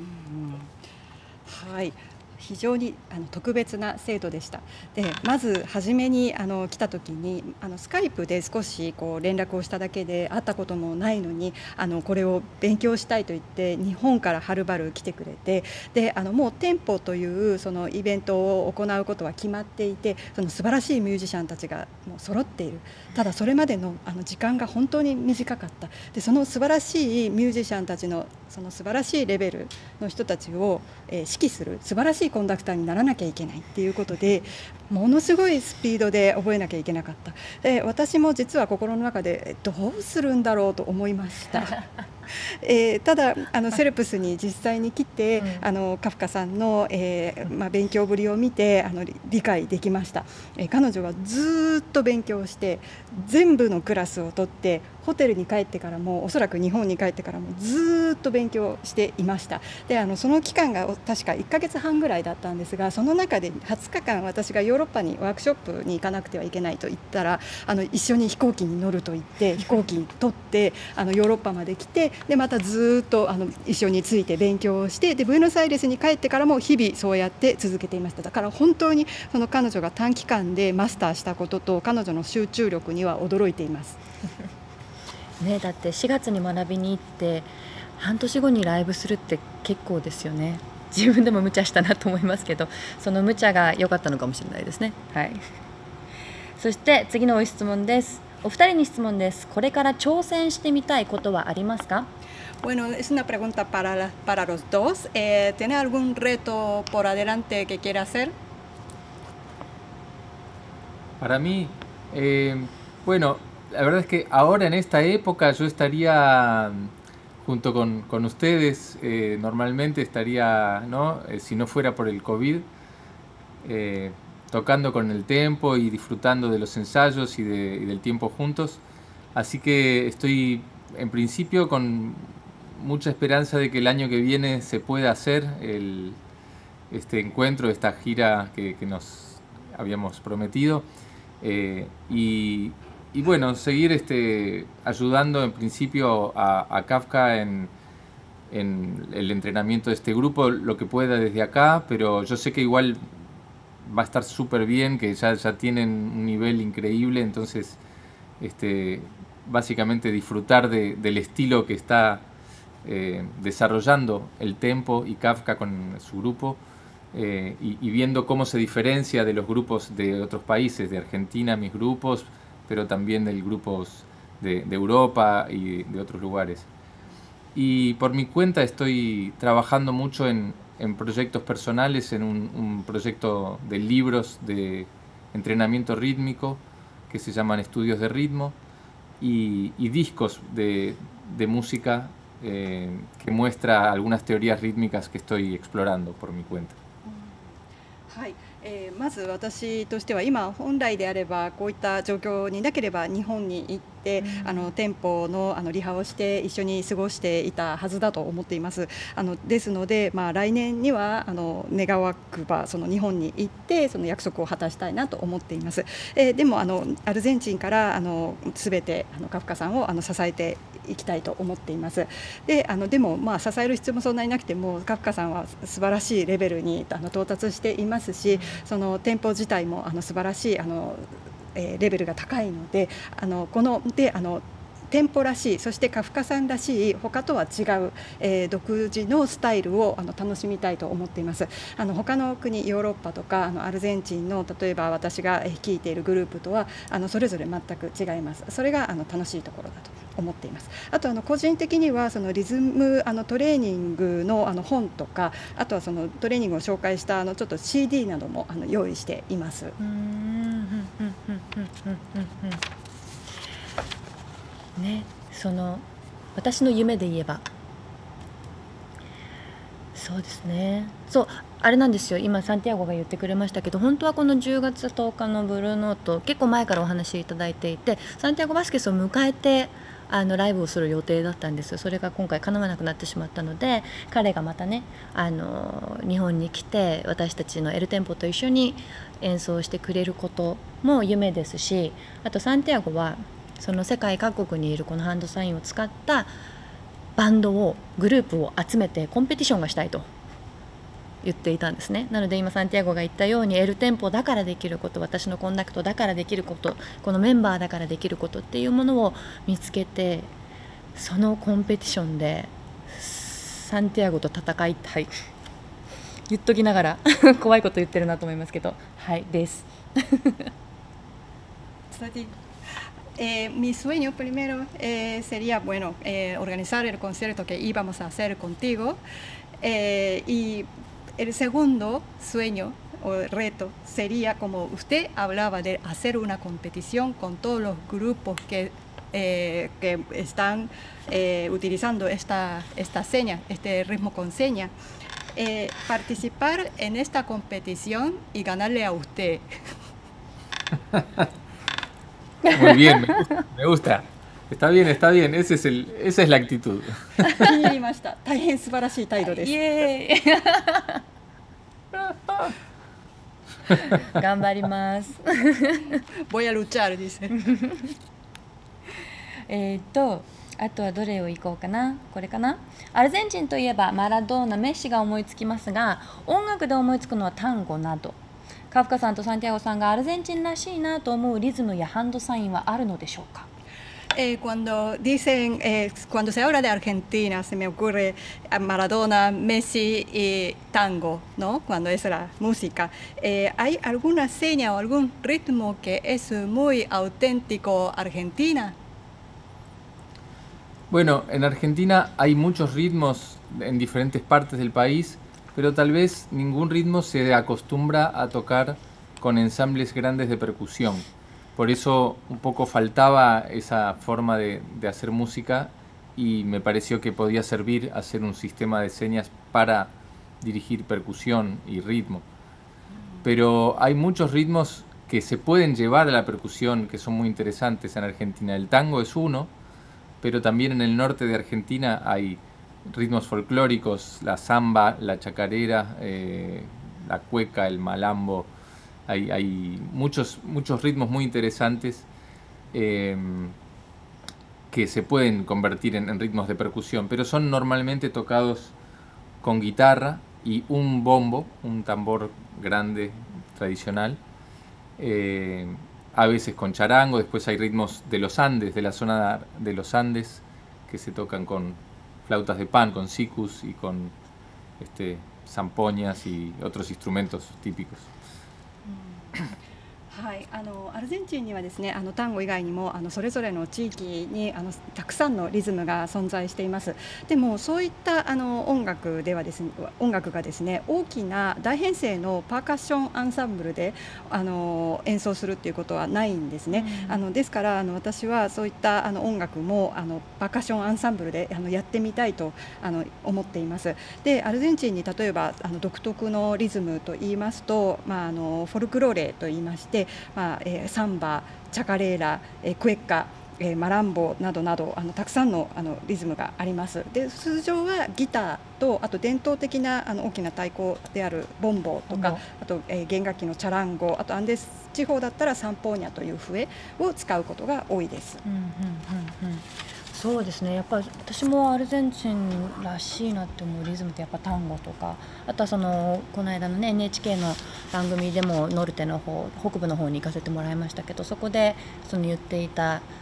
はい、非常にあの特別な制度でした。でまず初めにあの来た時にあのスカイプで少しこう連絡をしただけで会ったこともないのにあのこれを勉強したいと言って日本からはるばる来てくれて、であのもう店舗というそのイベントを行うことは決まっていて、その素晴らしいミュージシャンたちがもう揃っている。ただそれまでのあの時間が本当に短かった。でその素晴らしいミュージシャンたちのその素晴らしいレベルの人たちを、えー、指揮する素晴らしいコンダクターにならなきゃいけないっていうことで、ものすごいスピードで覚えなきゃいけなかった。で私も実は心の中でどうするんだろうと思いました。えー、ただあのセルプスに実際に来て、うん、あのカフカさんの、えーまあ、勉強ぶりを見てあの理解できました。えー、彼女はずっと勉強して全部のクラスを取ってホテルに帰ってからもおそらく日本に帰ってからもずっと勉強していました。であのその期間が確かいっかげつはんぐらいだったんですが、その中ではつかかん私がヨーロッパにワークショップに行かなくてはいけないと言ったら、あの一緒に飛行機に乗ると言って飛行機に取ってあのヨーロッパまで来て、でまたずっとあの一緒について勉強をして、でブエノスアイレスに帰ってからも日々そうやって続けていました。だから本当にその彼女が短期間でマスターしたことと彼女の集中力には驚いています。 ね、だってしがつに学びに行って半年後にライブするって結構ですよね。自分でも無茶したなと思いますけど、その無茶が良かったのかもしれないですね。はい。そして次のお質問です。お二人に質問です。これから挑戦してみたいことはありますか？ Bueno, es una pregunta para, la, para los dos. Eh, ¿Tiene algún reto por adelante que quiera hacer? Para mí, eh, bueno, la verdad es que ahora en esta época yo estaría junto con, con ustedes, eh, normalmente estaría, ¿no? Eh, si no fuera por el COVID, eh, tocando con el tempo y disfrutando de los ensayos y, de, y del tiempo juntos. Así que estoy en principio con mucha esperanza de que el año que viene se pueda hacer el, este encuentro, esta gira que, que nos habíamos prometido. Eh, y, y bueno, seguir este, ayudando en principio a, a Kafka en, en el entrenamiento de este grupo, lo que pueda desde acá, pero yo sé que igual va a estar súper bien, que ya, ya tienen un nivel increíble, entonces este, básicamente disfrutar de, del estilo que está eh, desarrollando el tempo y Kafka con su grupo, eh, y, y viendo cómo se diferencia de los grupos de otros países, de Argentina, mis grupos, pero también de grupos de, de Europa y de otros lugares. Y por mi cuenta estoy trabajando mucho en, en proyectos personales, en un, un proyecto de libros de entrenamiento rítmico que se llaman Estudios de Ritmo, y, y discos de, de música eh, que muestra algunas teorías rítmicas que estoy explorando por mi cuenta. はい、えー、まず私としては今本来であればこういった状況になければ日本に行って、うん、あの店舗のあのリハをして一緒に過ごしていたはずだと思っています。あのですので、まあ、来年にはあの願わくばその日本に行ってその約束を果たしたいなと思っています。えー、でもあのアルゼンチンからあの全てあのカフカさんをあの支えていきたいと思っています。で、あのでもまあ支える必要もそんなになくてもカフカさんは素晴らしいレベルにあの到達していますし、その店舗自体もあの素晴らしいあの、えー、レベルが高いので、あのこのであのテンポらしい、そしてカフカさんらしい他とは違う、えー、独自のスタイルをあの楽しみたいと思っています。あの他の国、ヨーロッパとかあのアルゼンチンの例えば私が率いているグループとはあのそれぞれ全く違います。それがあの楽しいところだと思っています。あとあの個人的にはそのリズムあのトレーニングのあの本とか、あとはそのトレーニングを紹介したあのちょっと シーディー などもあの用意しています。 ね、その私の夢で言えばそうですね、そうあれなんですよ、今サンティアゴが言ってくれましたけど、本当はこのじゅうがつとおかのブルーノート結構前からお話しいただいていて、サンティアゴ・バスケスを迎えてあのライブをする予定だったんです。それが今回叶わなくなってしまったので、彼がまたねあの日本に来て私たちのエルテンポと一緒に演奏してくれることも夢ですし、あとサンティアゴはその世界各国にいるこのハンドサインを使ったバンドをグループを集めてコンペティションがしたいと言っていたんですね。なので今サンティアゴが言ったようにエルテンポだからできること、私のコンダクトだからできること、このメンバーだからできることっていうものを見つけて、そのコンペティションでサンティアゴと戦いたい言っときながら怖いこと言ってるなと思いますけど、はいです Eh, mi sueño primero eh, sería, bueno, eh, organizar el concierto que íbamos a hacer contigo. Eh, y el segundo sueño o reto sería, como usted hablaba, de hacer una competición con todos los grupos que, eh, que están eh, utilizando esta, esta seña, este ritmo con seña. Eh, participar en esta competición y ganarle a usted. Muy bien, me gusta, me gusta. Está bien, está bien. Ese es el, esa es la actitud. 言いました。大変素晴らしい態度です。 イエーイ頑張ります。 Voy a luchar, dice. えっとあとはどれをいこうかな。これかな。アルゼンチンといえばマラドーナ、メッシが思いつきますが、音楽で思いつくのはタンゴなど。カフカさんとサンティアゴさんがアルゼンチンらしいなと思うリズムやハンドサインはあるのでしょうか。 Eh, cuando dicen, eh, cuando se habla de Argentina, se me ocurre Maradona, Messi y tango, ¿no? Cuando es la música. Eh, ¿hay alguna seña o algún ritmo que es muy auténtico Argentina? Bueno, en Argentina hay muchos ritmos en diferentes partes del país, pero tal vez ningún ritmo se acostumbra a tocar con ensambles grandes de percusión. Por eso un poco faltaba esa forma de, de hacer música y me pareció que podía servir hacer un sistema de señas para dirigir percusión y ritmo. Pero hay muchos ritmos que se pueden llevar a la percusión que son muy interesantes en Argentina. El tango es uno, pero también en el norte de Argentina hay ritmos folclóricos, la samba, la chacarera, eh, la cueca, el malambo. Hay, hay muchos, muchos ritmos muy interesantes eh, que se pueden convertir en, en ritmos de percusión, pero son normalmente tocados con guitarra y un bombo, un tambor grande tradicional, eh, a veces con charango. Después hay ritmos de los Andes, de la zona de los Andes, que se tocan con flautas de pan, con sikus y con este, zampoñas y otros instrumentos típicos. はい、あのアルゼンチンにはですね、あのタンゴ以外にもあのそれぞれの地域にあのたくさんのリズムが存在しています。でもそういったあの音楽ではですね、音楽がですね、大きな大編成のパーカッションアンサンブルであの演奏するっていうことはないんですね。うん、あのですからあの私はそういったあの音楽もあのパーカッションアンサンブルであのやってみたいとあの思っています。で、アルゼンチンに例えばあの独特のリズムと言いますと、まああのフォルクローレと言いまして。まあえー、サンバ、チャカレーラ、えー、クエッカ、えー、マランボなどなどあのたくさんのあのリズムがあります。で、通常はギターとあと伝統的なあの大きな太鼓であるボンボとか、あと、えー、弦楽器のチャランゴ、あとアンデス地方だったらサンポーニャという笛を使うことが多いです。うんうんうんうん、 そうですね、やっぱり私もアルゼンチンらしいなって思うリズムってやっぱタンゴとか、あとはそのこの間のね エヌエイチケー の番組でもノルテの方、北部の方に行かせてもらいましたけど、そこでその言っていた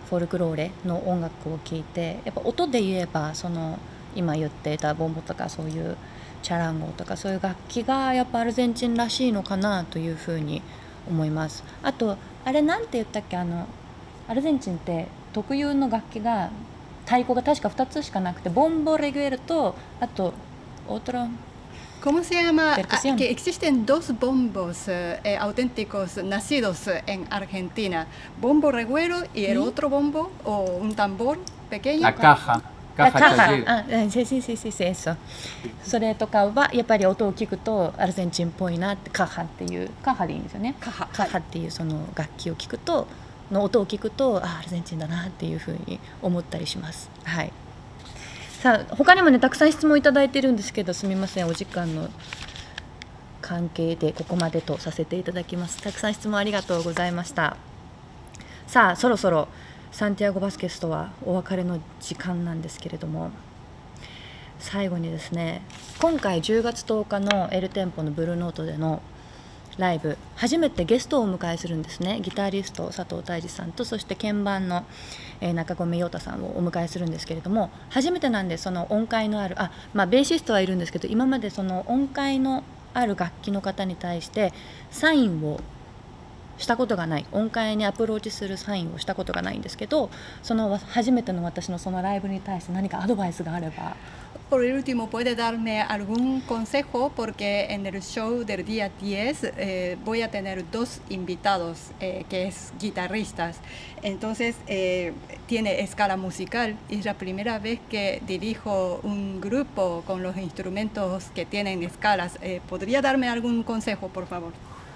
フォルクローレの音楽を聴いて、やっぱ音で言えばその今言っていたボンボとかそういうチャランゴとかそういう楽器がやっぱアルゼンチンらしいのかなというふうに思います。あとあれなんて言ったっけ、あのアルゼンチンって特有の楽器が太鼓が確かふたつしかなくて、ボンボレグエルとあとオトロン。 ¿Cómo se llama? Percusión. Que existen dos bombos eh, auténticos nacidos en Argentina. Bombo reguero y el otro bombo o un tambor pequeño. La caja. あ Caja カハ chayer. あうんそうそうそうそうそうそうそれとかはやっぱり音を聞くとアルゼンチンっぽいなって、カハっていうカハでいいんですよね。 カハカハっていうその楽器を聞くとの音を聞くと、あアルゼンチンだなっていうふうに思ったりします。はい。さあ他にもねたくさん質問いただいてるんですけど、すみませんお時間の関係でここまでとさせていただきます。たくさん質問ありがとうございました。さあそろそろサンティアゴ・バスケスとはお別れの時間なんですけれども、最後にですね、今回じゅうがつとおかのエルテンポのブルーノートでのライブ、初めてゲストをお迎えするんですね。ギタリスト佐藤大二さんと、そして鍵盤の、えー、中込陽太さんをお迎えするんですけれども、初めてなんでその音階のあるあ、まあ、ベーシストはいるんですけど、今までその音階のある楽器の方に対してサインをしたことがない、音階にアプローチするサインをしたことがないんですけど、その初めての私のそのライブに対して何かアドバイスがあれば。 Por el último, ¿puede darme algún consejo? Porque en el show del día diez eh, voy a tener dos invitados eh, que es guitarristas. Entonces, eh, tiene escala musical y es la primera vez que dirijo un grupo con los instrumentos que tienen escalas. Eh, ¿Podría darme algún consejo, por favor?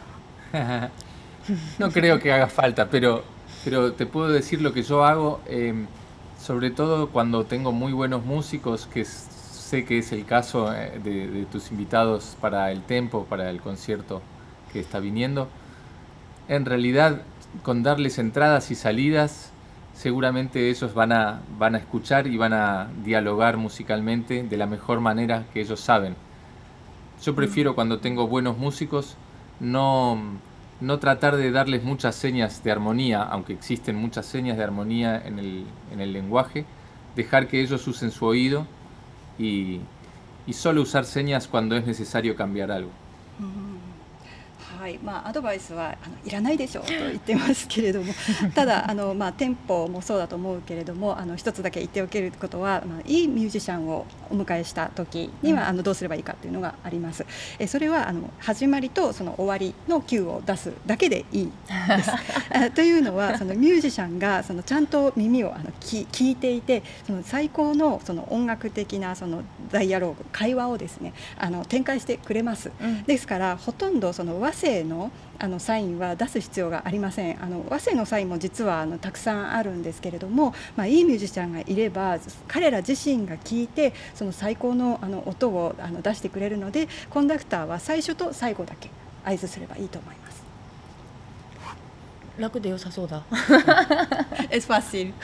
No creo que haga falta, pero, pero te puedo decir lo que yo hago, eh, sobre todo cuando tengo muy buenos músicos, que sé que es el caso de, de tus invitados para el tempo, para el concierto que está viniendo. En realidad, con darles entradas y salidas, seguramente ellos van a, van a escuchar y van a dialogar musicalmente de la mejor manera que ellos saben. Yo prefiero cuando tengo buenos músicos no... no tratar de darles muchas señas de armonía, aunque existen muchas señas de armonía en el, en el lenguaje, dejar que ellos usen su oído y, y solo usar señas cuando es necesario cambiar algo. はい、まあ、アドバイスはあのいらないでしょうと言ってますけれども、ただあの、まあ、テンポもそうだと思うけれども、あの一つだけ言っておけることは、まあ、いいミュージシャンをお迎えした時には、うん、あのどうすればいいかというのがあります。えそれはあの始まりとその終わりのキューを出すだけでいいですというのは、そのミュージシャンがそのちゃんと耳をあのき聞いていて、その最高のその音楽的なそのダイアローグ、会話をですねあの展開してくれます。うん、ですからほとんどその和声のあのサインは出す必要がありません。あの和声のサインも実はあのたくさんあるんですけれども、まあ、いいミュージシャンがいれば彼ら自身が聞いてその最高のあの音をあの出してくれるので、コンダクターは最初と最後だけ合図すればいいと思います。 楽で良さそうだ。 Es fácil.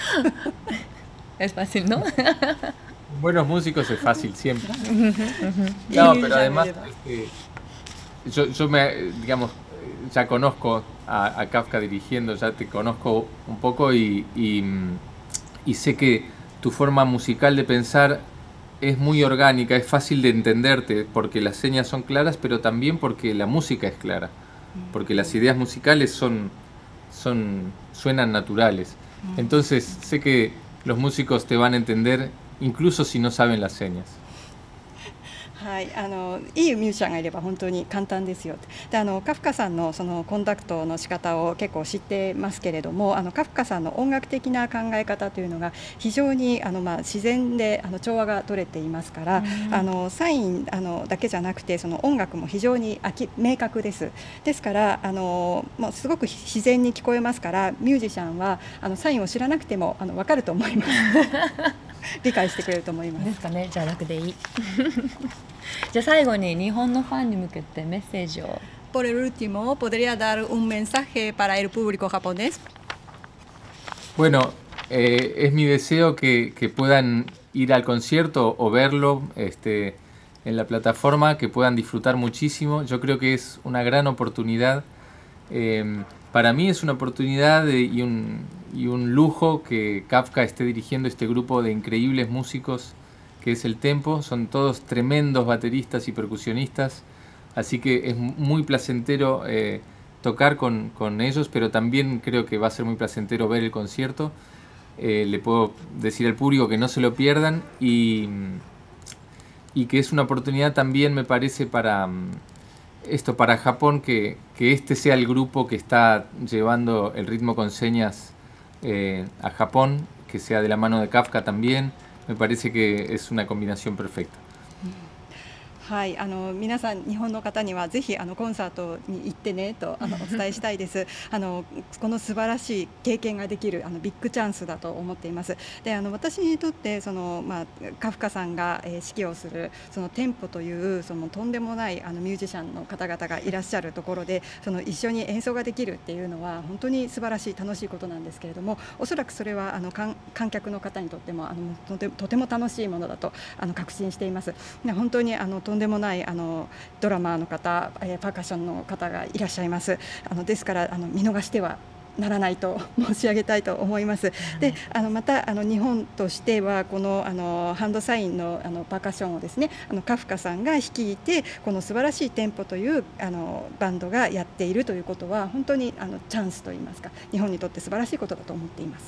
Es fácil, ¿no? Buenos músicos es fácil siempre. No, pero además este, yo, yo me, digamos, ya conozco a, a Kafka dirigiendo, ya te conozco un poco y, y, y sé que tu forma musical de pensar es muy orgánica, es fácil de entenderte porque las señas son claras, pero también porque la música es clara, porque las ideas musicales son, son, suenan naturales. Entonces sé que los músicos te van a entender incluso si no saben las señas. はい、あのいいミュージシャンがいれば本当に簡単ですよ。であのカフカさんのそのコンダクトの仕方を結構知ってますけれども、あのカフカさんの音楽的な考え方というのが非常にあの、まあ、自然であの調和が取れていますから、うん、あのサインあのだけじゃなくてその音楽も非常に明確です。ですからあの、まあ、すごく自然に聞こえますから、ミュージシャンはあのサインを知らなくてもあの分かると思います。理解してくれると思います。 ですかね。じゃあ楽でいい。じゃあ最後に日本のファンに向けてメッセージを。 Por el último, ¿podría dar un mensaje para el público japonés? Bueno, eh, es mi deseo que, que puedan ir al concierto o verlo este, en la plataforma, que puedan disfrutar muchísimo. Yo creo que es una gran oportunidad. Eh, para mí es una oportunidad de, y, un, y un lujo que Kafka esté dirigiendo este grupo de increíbles músicos que es el Tempo. Son todos tremendos bateristas y percusionistas, así que es muy placentero eh, tocar con, con ellos, pero también creo que va a ser muy placentero ver el concierto. Eh, le puedo decir al público que no se lo pierdan y, y que es una oportunidad también, me parece, para esto, para Japón, que, que este sea el grupo que está llevando el ritmo con señas eh, a Japón, que sea de la mano de Kafka también. Me parece que es una combinación perfecta. はい、あの皆さん日本の方にはぜひあのコンサートに行ってねとあのお伝えしたいです。あのこの素晴らしい経験ができるあのビッグチャンスだと思っています。で、あの私にとってそのまあカフカさんが、えー、指揮をするそのテンポというそのとんでもないあのミュージシャンの方々がいらっしゃるところで、その一緒に演奏ができるっていうのは本当に素晴らしい楽しいことなんですけれども、おそらくそれはあの観観客の方にとってもあのとてとても楽しいものだとあの確信しています。で、本当にあのとんでもないあのドラマーの方、えー、パーカッションの方がいらっしゃいます。あのですからあの見逃してはならないと申し上げたいと思います。で、あのまたあの日本としてはこのあのハンドサインのあのパーカッションをですね、あのカフカさんが率いてこの素晴らしいテンポというあのバンドがやっているということは本当にあのチャンスといいますか、日本にとって素晴らしいことだと思っています。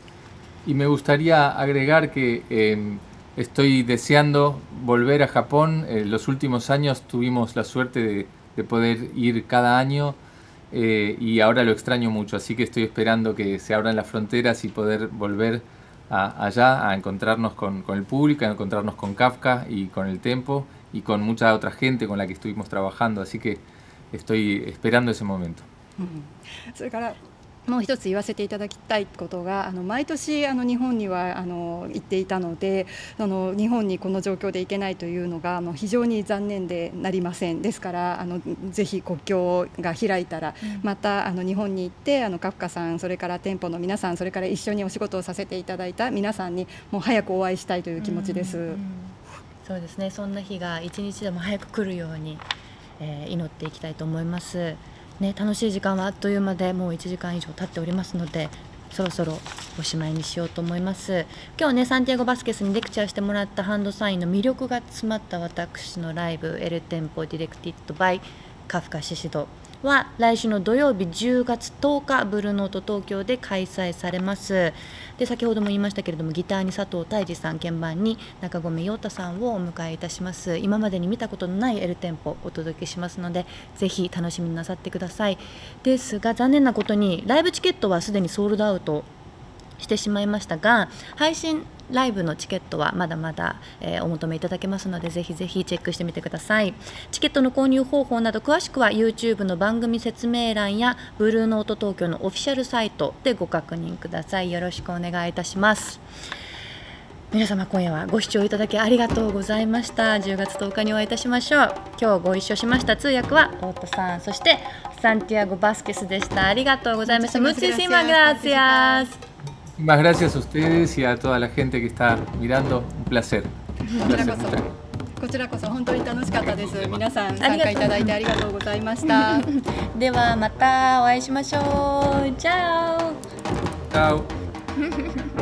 Y me gustaría agregar que eh, estoy deseando volver a Japón. En los últimos años tuvimos la suerte de, de poder ir cada año eh, y ahora lo extraño mucho, así que estoy esperando que se abran las fronteras y poder volver a, allá a encontrarnos con, con el público, a encontrarnos con Kafka y con el Tempo y con mucha otra gente con la que estuvimos trabajando, así que estoy esperando ese momento. それからもう一つ言わせていただきたいことが、あの毎年あの日本にはあの行っていたので、あの日本にこの状況で行けないというのがもう非常に残念でなりません。ですからあのぜひ国境が開いたら、うん、またあの日本に行ってあのカフカさん、それから店舗の皆さん、それから一緒にお仕事をさせていただいた皆さんにもう早くお会いしたいという気持ちです。うんうん、 そうですね。そんな日が一日でも早く来るように、えー、祈っていきたいと思います。ね、楽しい時間はあっという間でもういちじかん以上経っておりますので、そろそろおしまいにしようと思います。今日ね、サンティアゴ・バスケスにレクチャーしてもらったハンドサインの魅力が詰まった私のライブ、エルテンポディレクティッドバイカフカシシドは来週の土曜日じゅうがつとおかブルーノート東京で開催されます。で、先ほども言いましたけれども、ギターに佐藤泰治さん、鍵盤に中込陽太さんをお迎えいたします。今までに見たことのないエルテンポをお届けしますので、ぜひ楽しみになさってください。ですが残念なことにライブチケットはすでにソールドアウトしてしまいましたが、配信ライブのチケットはまだまだ、えー、お求めいただけますので、ぜひぜひチェックしてみてください。チケットの購入方法など詳しくは YouTube の番組説明欄やブルーノート東京のオフィシャルサイトでご確認ください。よろしくお願いいたします。皆様、今夜はご視聴いただきありがとうございました。じゅうがつとおかにお会いいたしましょう。今日ご一緒しました通訳は太田さん、そしてサンティアゴ・バスケスでした。ありがとうございました。Muchísimas gracias。 Muchas gracias a ustedes y a toda la gente que está mirando. Un placer. Un placer. こちらこそ本当に楽しかったです。皆さん参加いただいてありがとうございました。 ではまたお会いしましょう。チャオ。 チャオ。